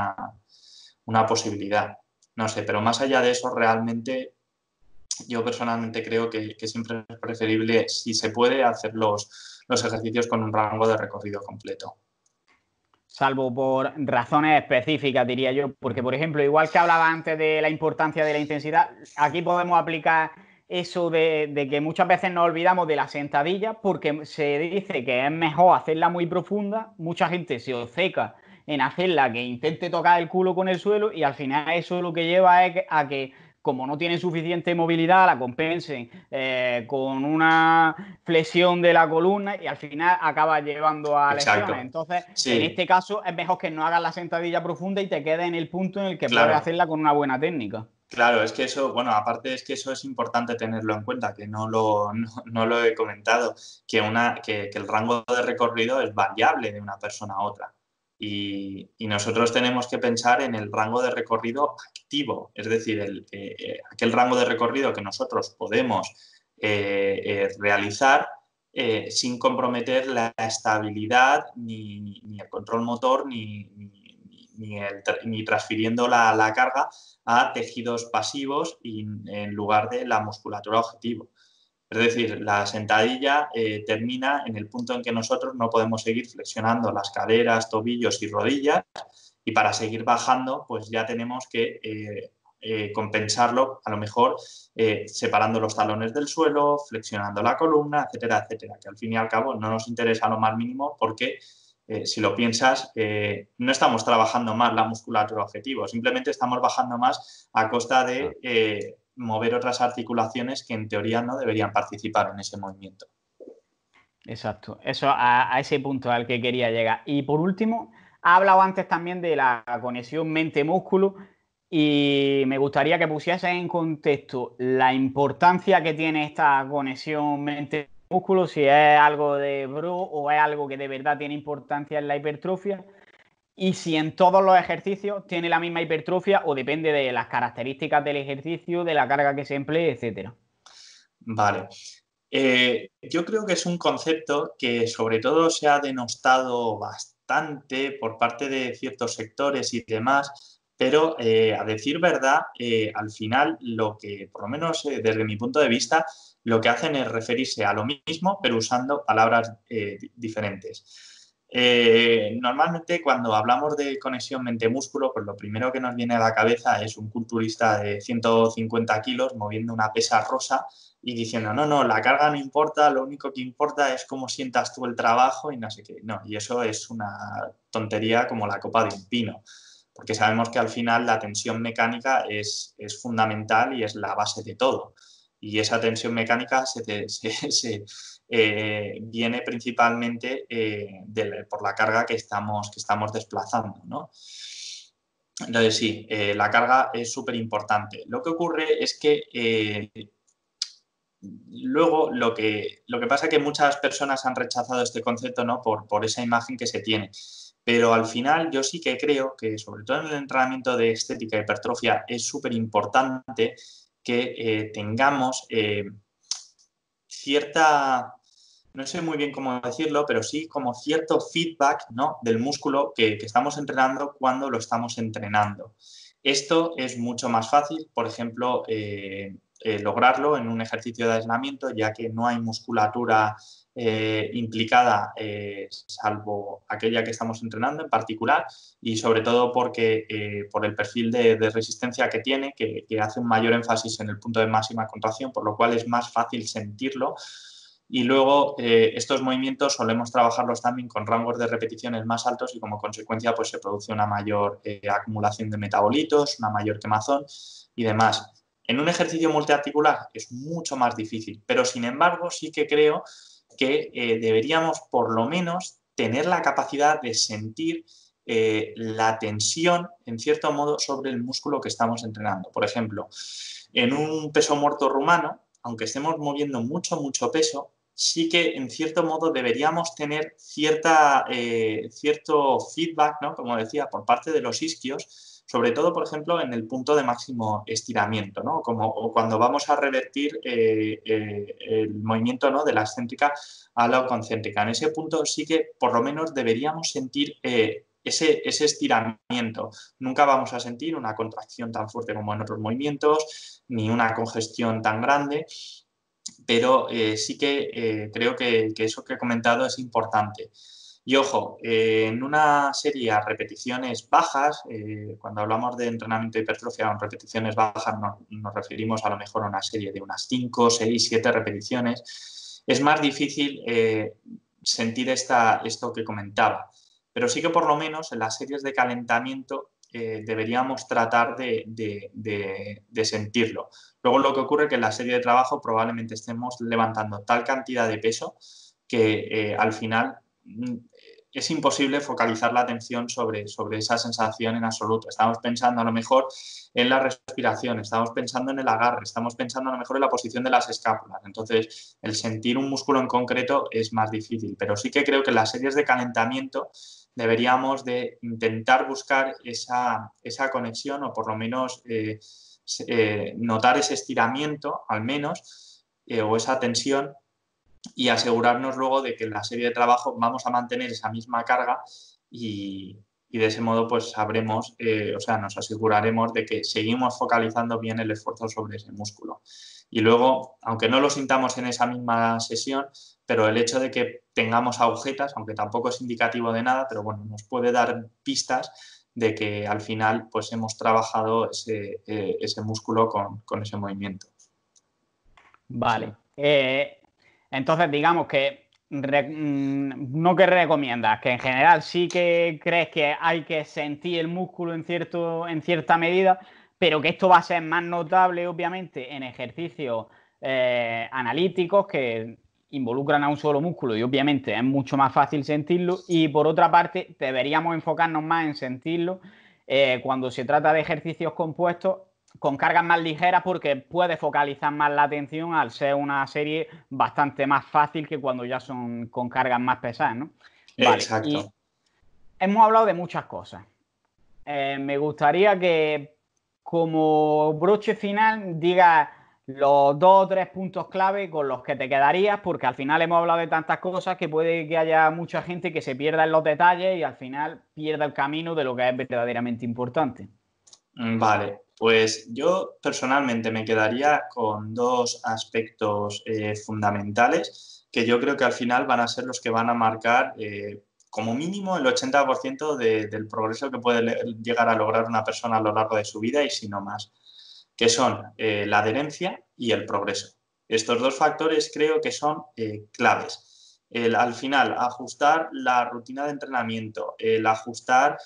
una posibilidad. No sé, pero más allá de eso, realmente yo personalmente creo que siempre es preferible, si se puede, hacer los ejercicios con un rango de recorrido completo. Salvo por razones específicas, diría yo, porque, por ejemplo, igual que hablaba antes de la importancia de la intensidad, aquí podemos aplicar eso de que muchas veces nos olvidamos de la sentadilla porque se dice que es mejor hacerla muy profunda, mucha gente se obceca en hacerla que intente tocar el culo con el suelo y al final eso lo que lleva es a que como no tienen suficiente movilidad, la compensen con una flexión de la columna y al final acaba llevando a lesiones. Exacto. Entonces, en Sí, este caso es mejor que no hagas la sentadilla profunda y te quedes en el punto en el que puedes claro. hacerla con una buena técnica. Claro, es que eso, bueno, aparte es que eso es importante tenerlo en cuenta, que no lo he comentado, que el rango de recorrido es variable de una persona a otra. Y nosotros tenemos que pensar en el rango de recorrido activo, es decir, aquel rango de recorrido que nosotros podemos realizar sin comprometer la estabilidad, ni el control motor, ni transfiriendo la carga a tejidos pasivos en lugar de la musculatura objetivo. Es decir, la sentadilla termina en el punto en que nosotros no podemos seguir flexionando las caderas, tobillos y rodillas, y para seguir bajando pues ya tenemos que compensarlo, a lo mejor separando los talones del suelo, flexionando la columna, etcétera, etcétera, que al fin y al cabo no nos interesa lo más mínimo porque si lo piensas, no estamos trabajando más la musculatura objetivo, simplemente estamos bajando más a costa de mover otras articulaciones que en teoría no deberían participar en ese movimiento. Exacto, eso a ese punto al que quería llegar. Y por último, ha hablado antes también de la conexión mente-músculo y me gustaría que pusiese en contexto la importancia que tiene esta conexión mente-músculo, si es algo de bro o es algo que de verdad tiene importancia en la hipertrofia y si en todos los ejercicios tiene la misma hipertrofia o depende de las características del ejercicio, de la carga que se emplee, etcétera. Vale. Yo creo que es un concepto que sobre todo se ha denostado bastante por parte de ciertos sectores y demás, pero a decir verdad, al final lo que, por lo menos desde mi punto de vista, lo que hacen es referirse a lo mismo, pero usando palabras diferentes. Normalmente cuando hablamos de conexión mente-músculo, pues lo primero que nos viene a la cabeza es un culturista de 150 kilos moviendo una pesa rosa y diciendo, no, la carga no importa, lo único que importa es cómo sientas tú el trabajo y no sé qué. No, y eso es una tontería como la copa de un pino, porque sabemos que al final la tensión mecánica es fundamental y es la base de todo. Y esa tensión mecánica viene principalmente por la carga que estamos desplazando, ¿no? Entonces sí, la carga es súper importante. Lo que ocurre es que luego lo que pasa es que muchas personas han rechazado este concepto, ¿no? por esa imagen que se tiene. Pero al final yo sí que creo que, sobre todo en el entrenamiento de estética e hipertrofia, es súper importante que tengamos cierta, no sé muy bien cómo decirlo, pero sí como cierto feedback, ¿no?, del músculo que estamos entrenando cuando lo estamos entrenando. Esto es mucho más fácil, por ejemplo, lograrlo en un ejercicio de aislamiento, ya que no hay musculatura implicada, salvo aquella que estamos entrenando en particular, y sobre todo porque por el perfil de resistencia que tiene, que hace un mayor énfasis en el punto de máxima contracción, por lo cual es más fácil sentirlo. Y luego estos movimientos solemos trabajarlos también con rangos de repeticiones más altos y como consecuencia pues se produce una mayor acumulación de metabolitos, una mayor quemazón y demás. En un ejercicio multiarticular es mucho más difícil, pero sin embargo sí que creo que deberíamos por lo menos tener la capacidad de sentir la tensión, en cierto modo, sobre el músculo que estamos entrenando. Por ejemplo, en un peso muerto rumano, aunque estemos moviendo mucho peso, sí que en cierto modo deberíamos tener cierto feedback, ¿no?, como decía, por parte de los isquios, sobre todo, por ejemplo, en el punto de máximo estiramiento, ¿no?, o cuando vamos a revertir el movimiento, ¿no?, de la excéntrica a la concéntrica. En ese punto sí que por lo menos deberíamos sentir ese estiramiento. Nunca vamos a sentir una contracción tan fuerte como en otros movimientos, ni una congestión tan grande, pero sí que creo que eso que he comentado es importante. Y ojo, en una serie a repeticiones bajas, cuando hablamos de entrenamiento de hipertrofia en repeticiones bajas nos referimos a lo mejor a una serie de unas 5, 6, 7 repeticiones, es más difícil sentir esto que comentaba. Pero sí que por lo menos en las series de calentamiento deberíamos tratar de sentirlo. Luego lo que ocurre es que en la serie de trabajo probablemente estemos levantando tal cantidad de peso que al final es imposible focalizar la atención sobre esa sensación en absoluto. Estamos pensando a lo mejor en la respiración, estamos pensando en el agarre, estamos pensando a lo mejor en la posición de las escápulas. Entonces, el sentir un músculo en concreto es más difícil, pero sí que creo que en las series de calentamiento deberíamos de intentar buscar esa conexión o por lo menos notar ese estiramiento al menos o esa tensión y asegurarnos luego de que en la serie de trabajo vamos a mantener esa misma carga y de ese modo pues sabremos, o sea, nos aseguraremos de que seguimos focalizando bien el esfuerzo sobre ese músculo. Y luego, aunque no lo sintamos en esa misma sesión, pero el hecho de que tengamos agujetas, aunque tampoco es indicativo de nada, pero bueno, nos puede dar pistas de que al final pues hemos trabajado ese músculo con ese movimiento. Vale. Sí. Entonces, digamos que no que recomiendas, que en general sí que crees que hay que sentir el músculo en cierta medida, pero que esto va a ser más notable, obviamente, en ejercicios analíticos que involucran a un solo músculo y obviamente es mucho más fácil sentirlo. Y por otra parte, deberíamos enfocarnos más en sentirlo cuando se trata de ejercicios compuestos con cargas más ligeras porque puede focalizar más la atención al ser una serie bastante más fácil que cuando ya son con cargas más pesadas, ¿no? Vale, y Exacto. hemos hablado de muchas cosas. Me gustaría que como broche final digas los 2 o 3 puntos clave con los que te quedarías, porque al final hemos hablado de tantas cosas que puede que haya mucha gente que se pierda en los detalles y al final pierda el camino de lo que es verdaderamente importante. Vale, pues yo personalmente me quedaría con dos aspectos fundamentales que yo creo que al final van a ser los que van a marcar como mínimo el 80% del progreso que puede llegar a lograr una persona a lo largo de su vida y si no más, que son la adherencia y el progreso. Estos dos factores creo que son claves. Al final, ajustar la rutina de entrenamiento, el ajustar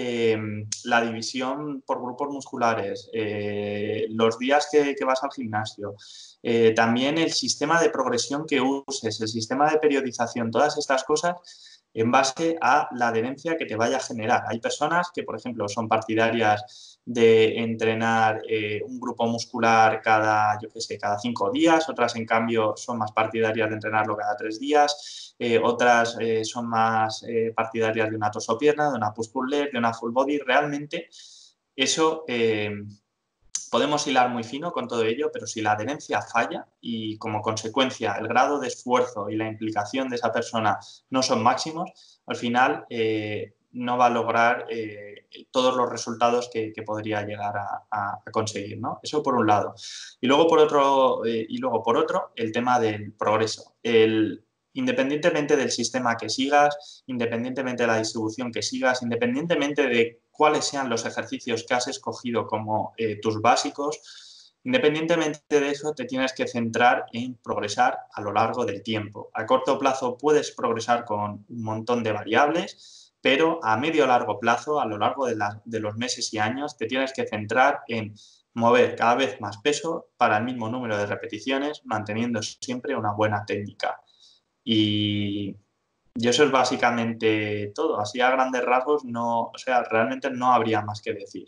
la división por grupos musculares, los días que vas al gimnasio, también el sistema de progresión que uses, el sistema de periodización, todas estas cosas en base a la adherencia que te vaya a generar. Hay personas que, por ejemplo, son partidarias de entrenar un grupo muscular yo qué sé, cada 5 días, otras en cambio son más partidarias de entrenarlo cada 3 días, otras son más partidarias de una torso-pierna, de una push-pull leg, de una full body. Realmente eso podemos hilar muy fino con todo ello, pero si la adherencia falla y como consecuencia el grado de esfuerzo y la implicación de esa persona no son máximos, al final no va a lograr todos los resultados que podría llegar a conseguir, ¿no? Eso por un lado. Y luego por otro, el tema del progreso. Independientemente del sistema que sigas, independientemente de la distribución que sigas, independientemente de cuáles sean los ejercicios que has escogido como tus básicos, independientemente de eso, te tienes que centrar en progresar a lo largo del tiempo. A corto plazo puedes progresar con un montón de variables, pero a medio o largo plazo, a lo largo de los meses y años, te tienes que centrar en mover cada vez más peso para el mismo número de repeticiones, manteniendo siempre una buena técnica. Y eso es básicamente todo. Así a grandes rasgos, no, o sea, realmente no habría más que decir.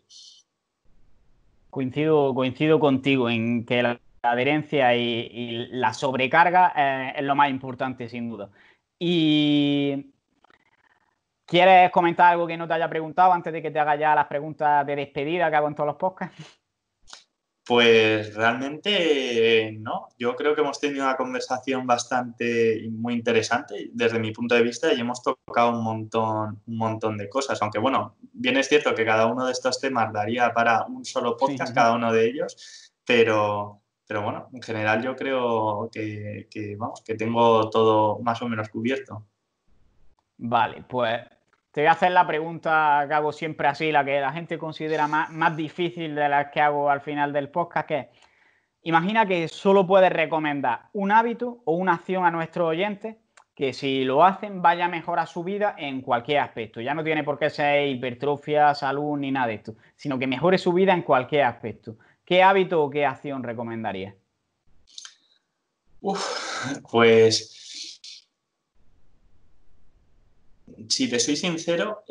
Coincido contigo en que la adherencia y la sobrecarga es lo más importante, sin duda. Y ¿quieres comentar algo que no te haya preguntado antes de que te haga ya las preguntas de despedida que hago en todos los podcasts? Pues realmente no. Yo creo que hemos tenido una conversación bastante y muy interesante desde mi punto de vista y hemos tocado un montón de cosas. Aunque bueno, bien es cierto que cada uno de estos temas daría para un solo podcast, Sí. cada uno de ellos, pero bueno, en general yo creo vamos, que tengo todo más o menos cubierto. Vale, pues te voy a hacer la pregunta que hago siempre así, la que la gente considera más difícil de las que hago al final del podcast, que es, imagina que solo puedes recomendar un hábito o una acción a nuestros oyentes que si lo hacen vaya mejor a su vida en cualquier aspecto. Ya no tiene por qué ser hipertrofia, salud ni nada de esto, sino que mejore su vida en cualquier aspecto. ¿Qué hábito o qué acción recomendarías? Pues si te soy sincero,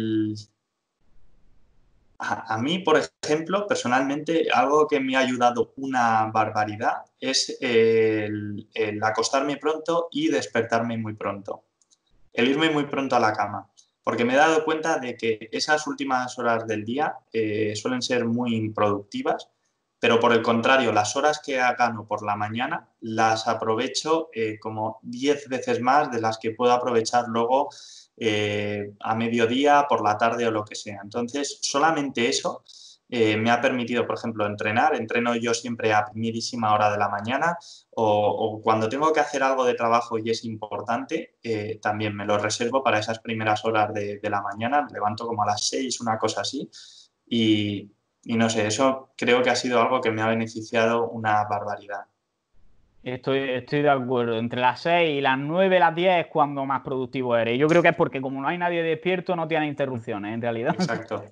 a mí, por ejemplo, personalmente, algo que me ha ayudado una barbaridad es el acostarme pronto y despertarme muy pronto. El irme muy pronto a la cama. Porque me he dado cuenta de que esas últimas horas del día suelen ser muy improductivas, pero por el contrario, las horas que gano por la mañana las aprovecho como 10 veces más de las que puedo aprovechar luego a mediodía, por la tarde o lo que sea. Entonces, solamente eso me ha permitido, por ejemplo, entrenar. Entreno yo siempre a primerísima hora de la mañana o cuando tengo que hacer algo de trabajo y es importante, también me lo reservo para esas primeras horas de la mañana. Me levanto como a las 6, una cosa así. Y, y no sé, eso creo que ha sido algo que me ha beneficiado una barbaridad. Estoy de acuerdo. Entre las 6 y las 9, las 10 es cuando más productivo eres. Yo creo que es porque como no hay nadie despierto, no tiene interrupciones, en realidad. Exacto.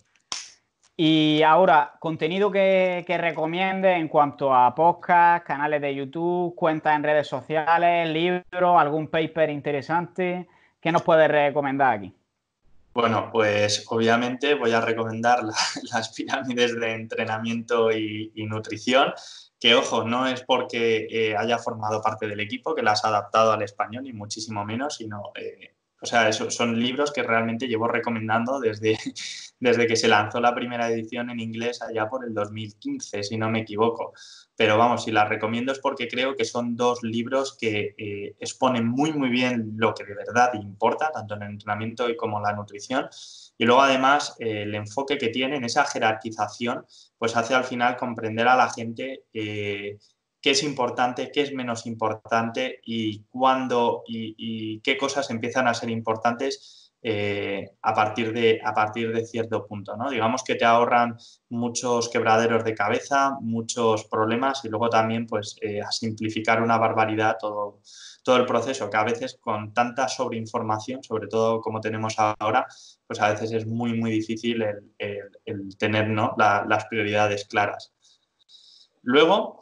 Y ahora, contenido que recomiendes en cuanto a podcast, canales de YouTube, cuentas en redes sociales, libros, algún paper interesante. ¿Qué nos puedes recomendar aquí? Bueno, pues obviamente voy a recomendar las pirámides de entrenamiento y nutrición, que ojo, no es porque haya formado parte del equipo que las ha adaptado al español, ni muchísimo menos, sino, o sea, son libros que realmente llevo recomendando desde que se lanzó la primera edición en inglés allá por el 2015, si no me equivoco. Pero vamos, si las recomiendo es porque creo que son dos libros que exponen muy bien lo que de verdad importa, tanto en el entrenamiento como en la nutrición. Y luego además el enfoque que tienen, esa jerarquización, pues hace al final comprender a la gente qué es importante, qué es menos importante y cuándo y qué cosas empiezan a ser importantes a partir de cierto punto, ¿no? Digamos que te ahorran muchos quebraderos de cabeza, muchos problemas y luego también pues a simplificar una barbaridad todo el proceso, que a veces con tanta sobreinformación, sobre todo como tenemos ahora, pues a veces es muy difícil el tener, ¿no?, las prioridades claras. Luego,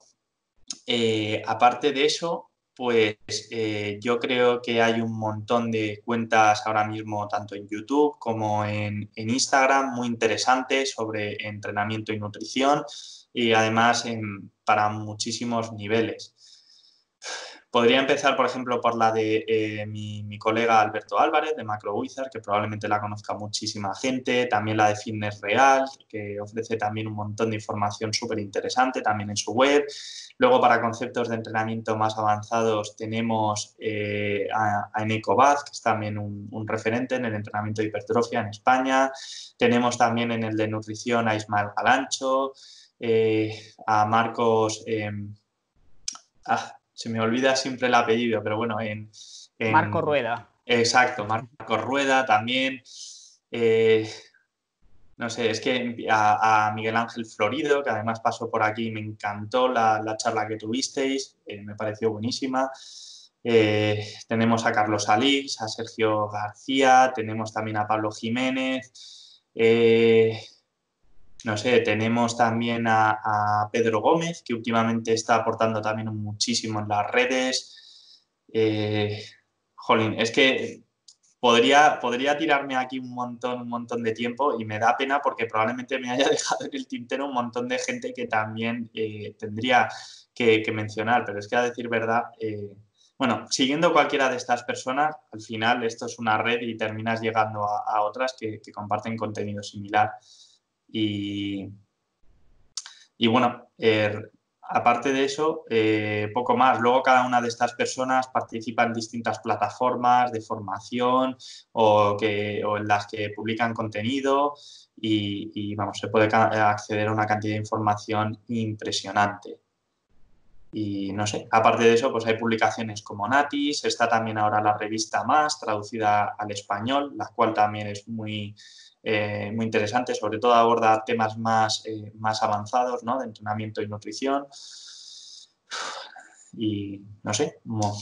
aparte de eso, pues yo creo que hay un montón de cuentas ahora mismo, tanto en YouTube como en Instagram, muy interesantes sobre entrenamiento y nutrición y además para muchísimos niveles. Podría empezar, por ejemplo, por la de mi colega Alberto Álvarez, de MacroWizard, que probablemente la conozca muchísima gente. También la de Fitness Real, que ofrece también un montón de información súper interesante también en su web. Luego, para conceptos de entrenamiento más avanzados, tenemos a Eneco Baz, que es también un referente en el entrenamiento de hipertrofia en España. Tenemos también en el de nutrición a Ismael Galancho, a Marcos... se me olvida siempre el apellido, pero bueno, Marco Rueda. Exacto, Marco Rueda también. No sé, es que a Miguel Ángel Florido, que además pasó por aquí, me encantó la charla que tuvisteis, me pareció buenísima. Tenemos a Carlos Alix, a Sergio García, tenemos también a Pablo Jiménez. No sé, tenemos también a Pedro Gómez, que últimamente está aportando también muchísimo en las redes. Jolín, es que podría tirarme aquí un montón de tiempo y me da pena porque probablemente me haya dejado en el tintero un montón de gente que también tendría que mencionar, pero es que a decir verdad, bueno, siguiendo cualquiera de estas personas, al final esto es una red y terminas llegando a otras que comparten contenido similar. Y bueno, aparte de eso, poco más. Luego cada una de estas personas participa en distintas plataformas de formación o en las que publican contenido y vamos, se puede acceder a una cantidad de información impresionante. Y no sé, aparte de eso, pues hay publicaciones como Natis, está también ahora la revista Más, traducida al español, la cual también es muy interesante, sobre todo aborda temas más avanzados, ¿no? De entrenamiento y nutrición. Y no sé,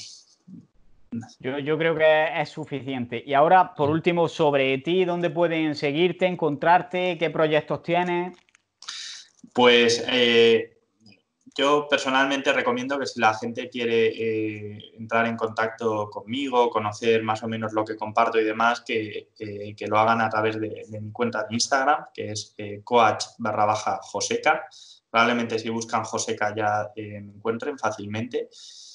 Yo creo que es suficiente. Y ahora, por último, sobre ti, ¿dónde pueden seguirte, encontrarte? ¿Qué proyectos tienes? Pues yo personalmente recomiendo que si la gente quiere entrar en contacto conmigo, conocer más o menos lo que comparto y demás, que lo hagan a través de mi cuenta de Instagram, que es coach_Joseca. Probablemente si buscan Joseca ya me encuentren fácilmente.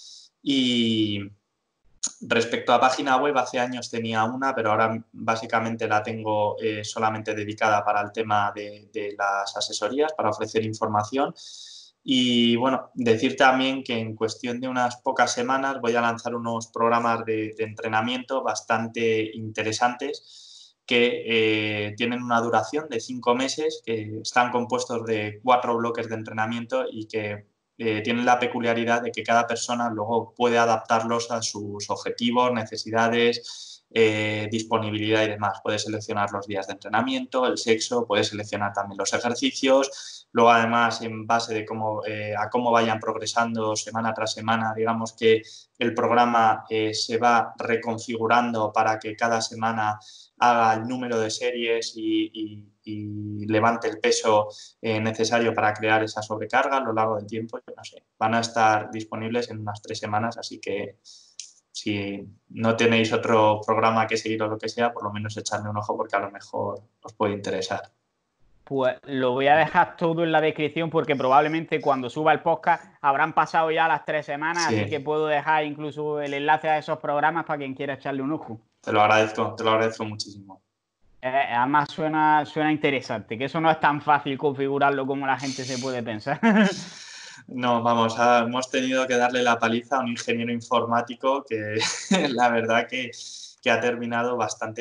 Y respecto a página web, hace años tenía una, pero ahora básicamente la tengo solamente dedicada para el tema de las asesorías, para ofrecer información. Y bueno, decir también que en cuestión de unas pocas semanas voy a lanzar unos programas de entrenamiento bastante interesantes que tienen una duración de 5 meses, que están compuestos de 4 bloques de entrenamiento y que tienen la peculiaridad de que cada persona luego puede adaptarlos a sus objetivos, necesidades, disponibilidad y demás. Puede seleccionar los días de entrenamiento, el sexo, puede seleccionar también los ejercicios. Luego, además, en base de a cómo vayan progresando semana tras semana, digamos que el programa se va reconfigurando para que cada semana haga el número de series y levante el peso necesario para crear esa sobrecarga a lo largo del tiempo. Yo no sé, van a estar disponibles en unas 3 semanas, así que si no tenéis otro programa que seguir o lo que sea, por lo menos echarle un ojo porque a lo mejor os puede interesar. Pues lo voy a dejar todo en la descripción porque probablemente cuando suba el podcast habrán pasado ya las 3 semanas, así que Sí, puedo dejar incluso el enlace a esos programas para quien quiera echarle un ojo. te lo agradezco muchísimo. Además suena interesante, que eso no es tan fácil configurarlo como la gente se puede pensar. No, vamos, hemos tenido que darle la paliza a un ingeniero informático que la verdad que ha terminado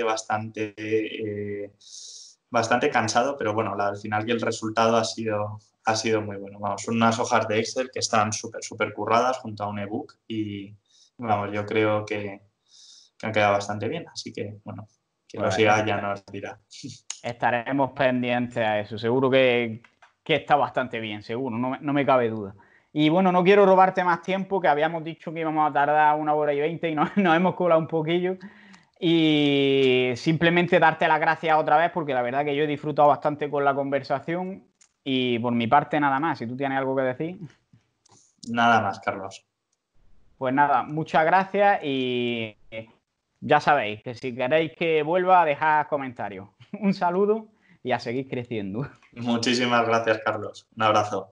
bastante cansado, pero bueno, al final que el resultado ha sido muy bueno. Vamos, son unas hojas de Excel que están súper curradas junto a un ebook y vamos, yo creo que han quedado bastante bien, así que bueno, quien lo Pues siga ya nos dirá. estaremos pendientes a eso. Seguro que está bastante bien, seguro, no me cabe duda. Y bueno, no quiero robarte más tiempo, que habíamos dicho que íbamos a tardar 1 hora y 20 y nos hemos colado un poquillo. Y simplemente darte las gracias otra vez, porque la verdad que yo he disfrutado bastante con la conversación. Y por mi parte, nada más. Si tú tienes algo que decir, Nada más, Carlos. pues nada, muchas gracias y ya sabéis que si queréis que vuelva, dejad comentarios. Un saludo y a seguir creciendo. Muchísimas gracias, Carlos. Un abrazo.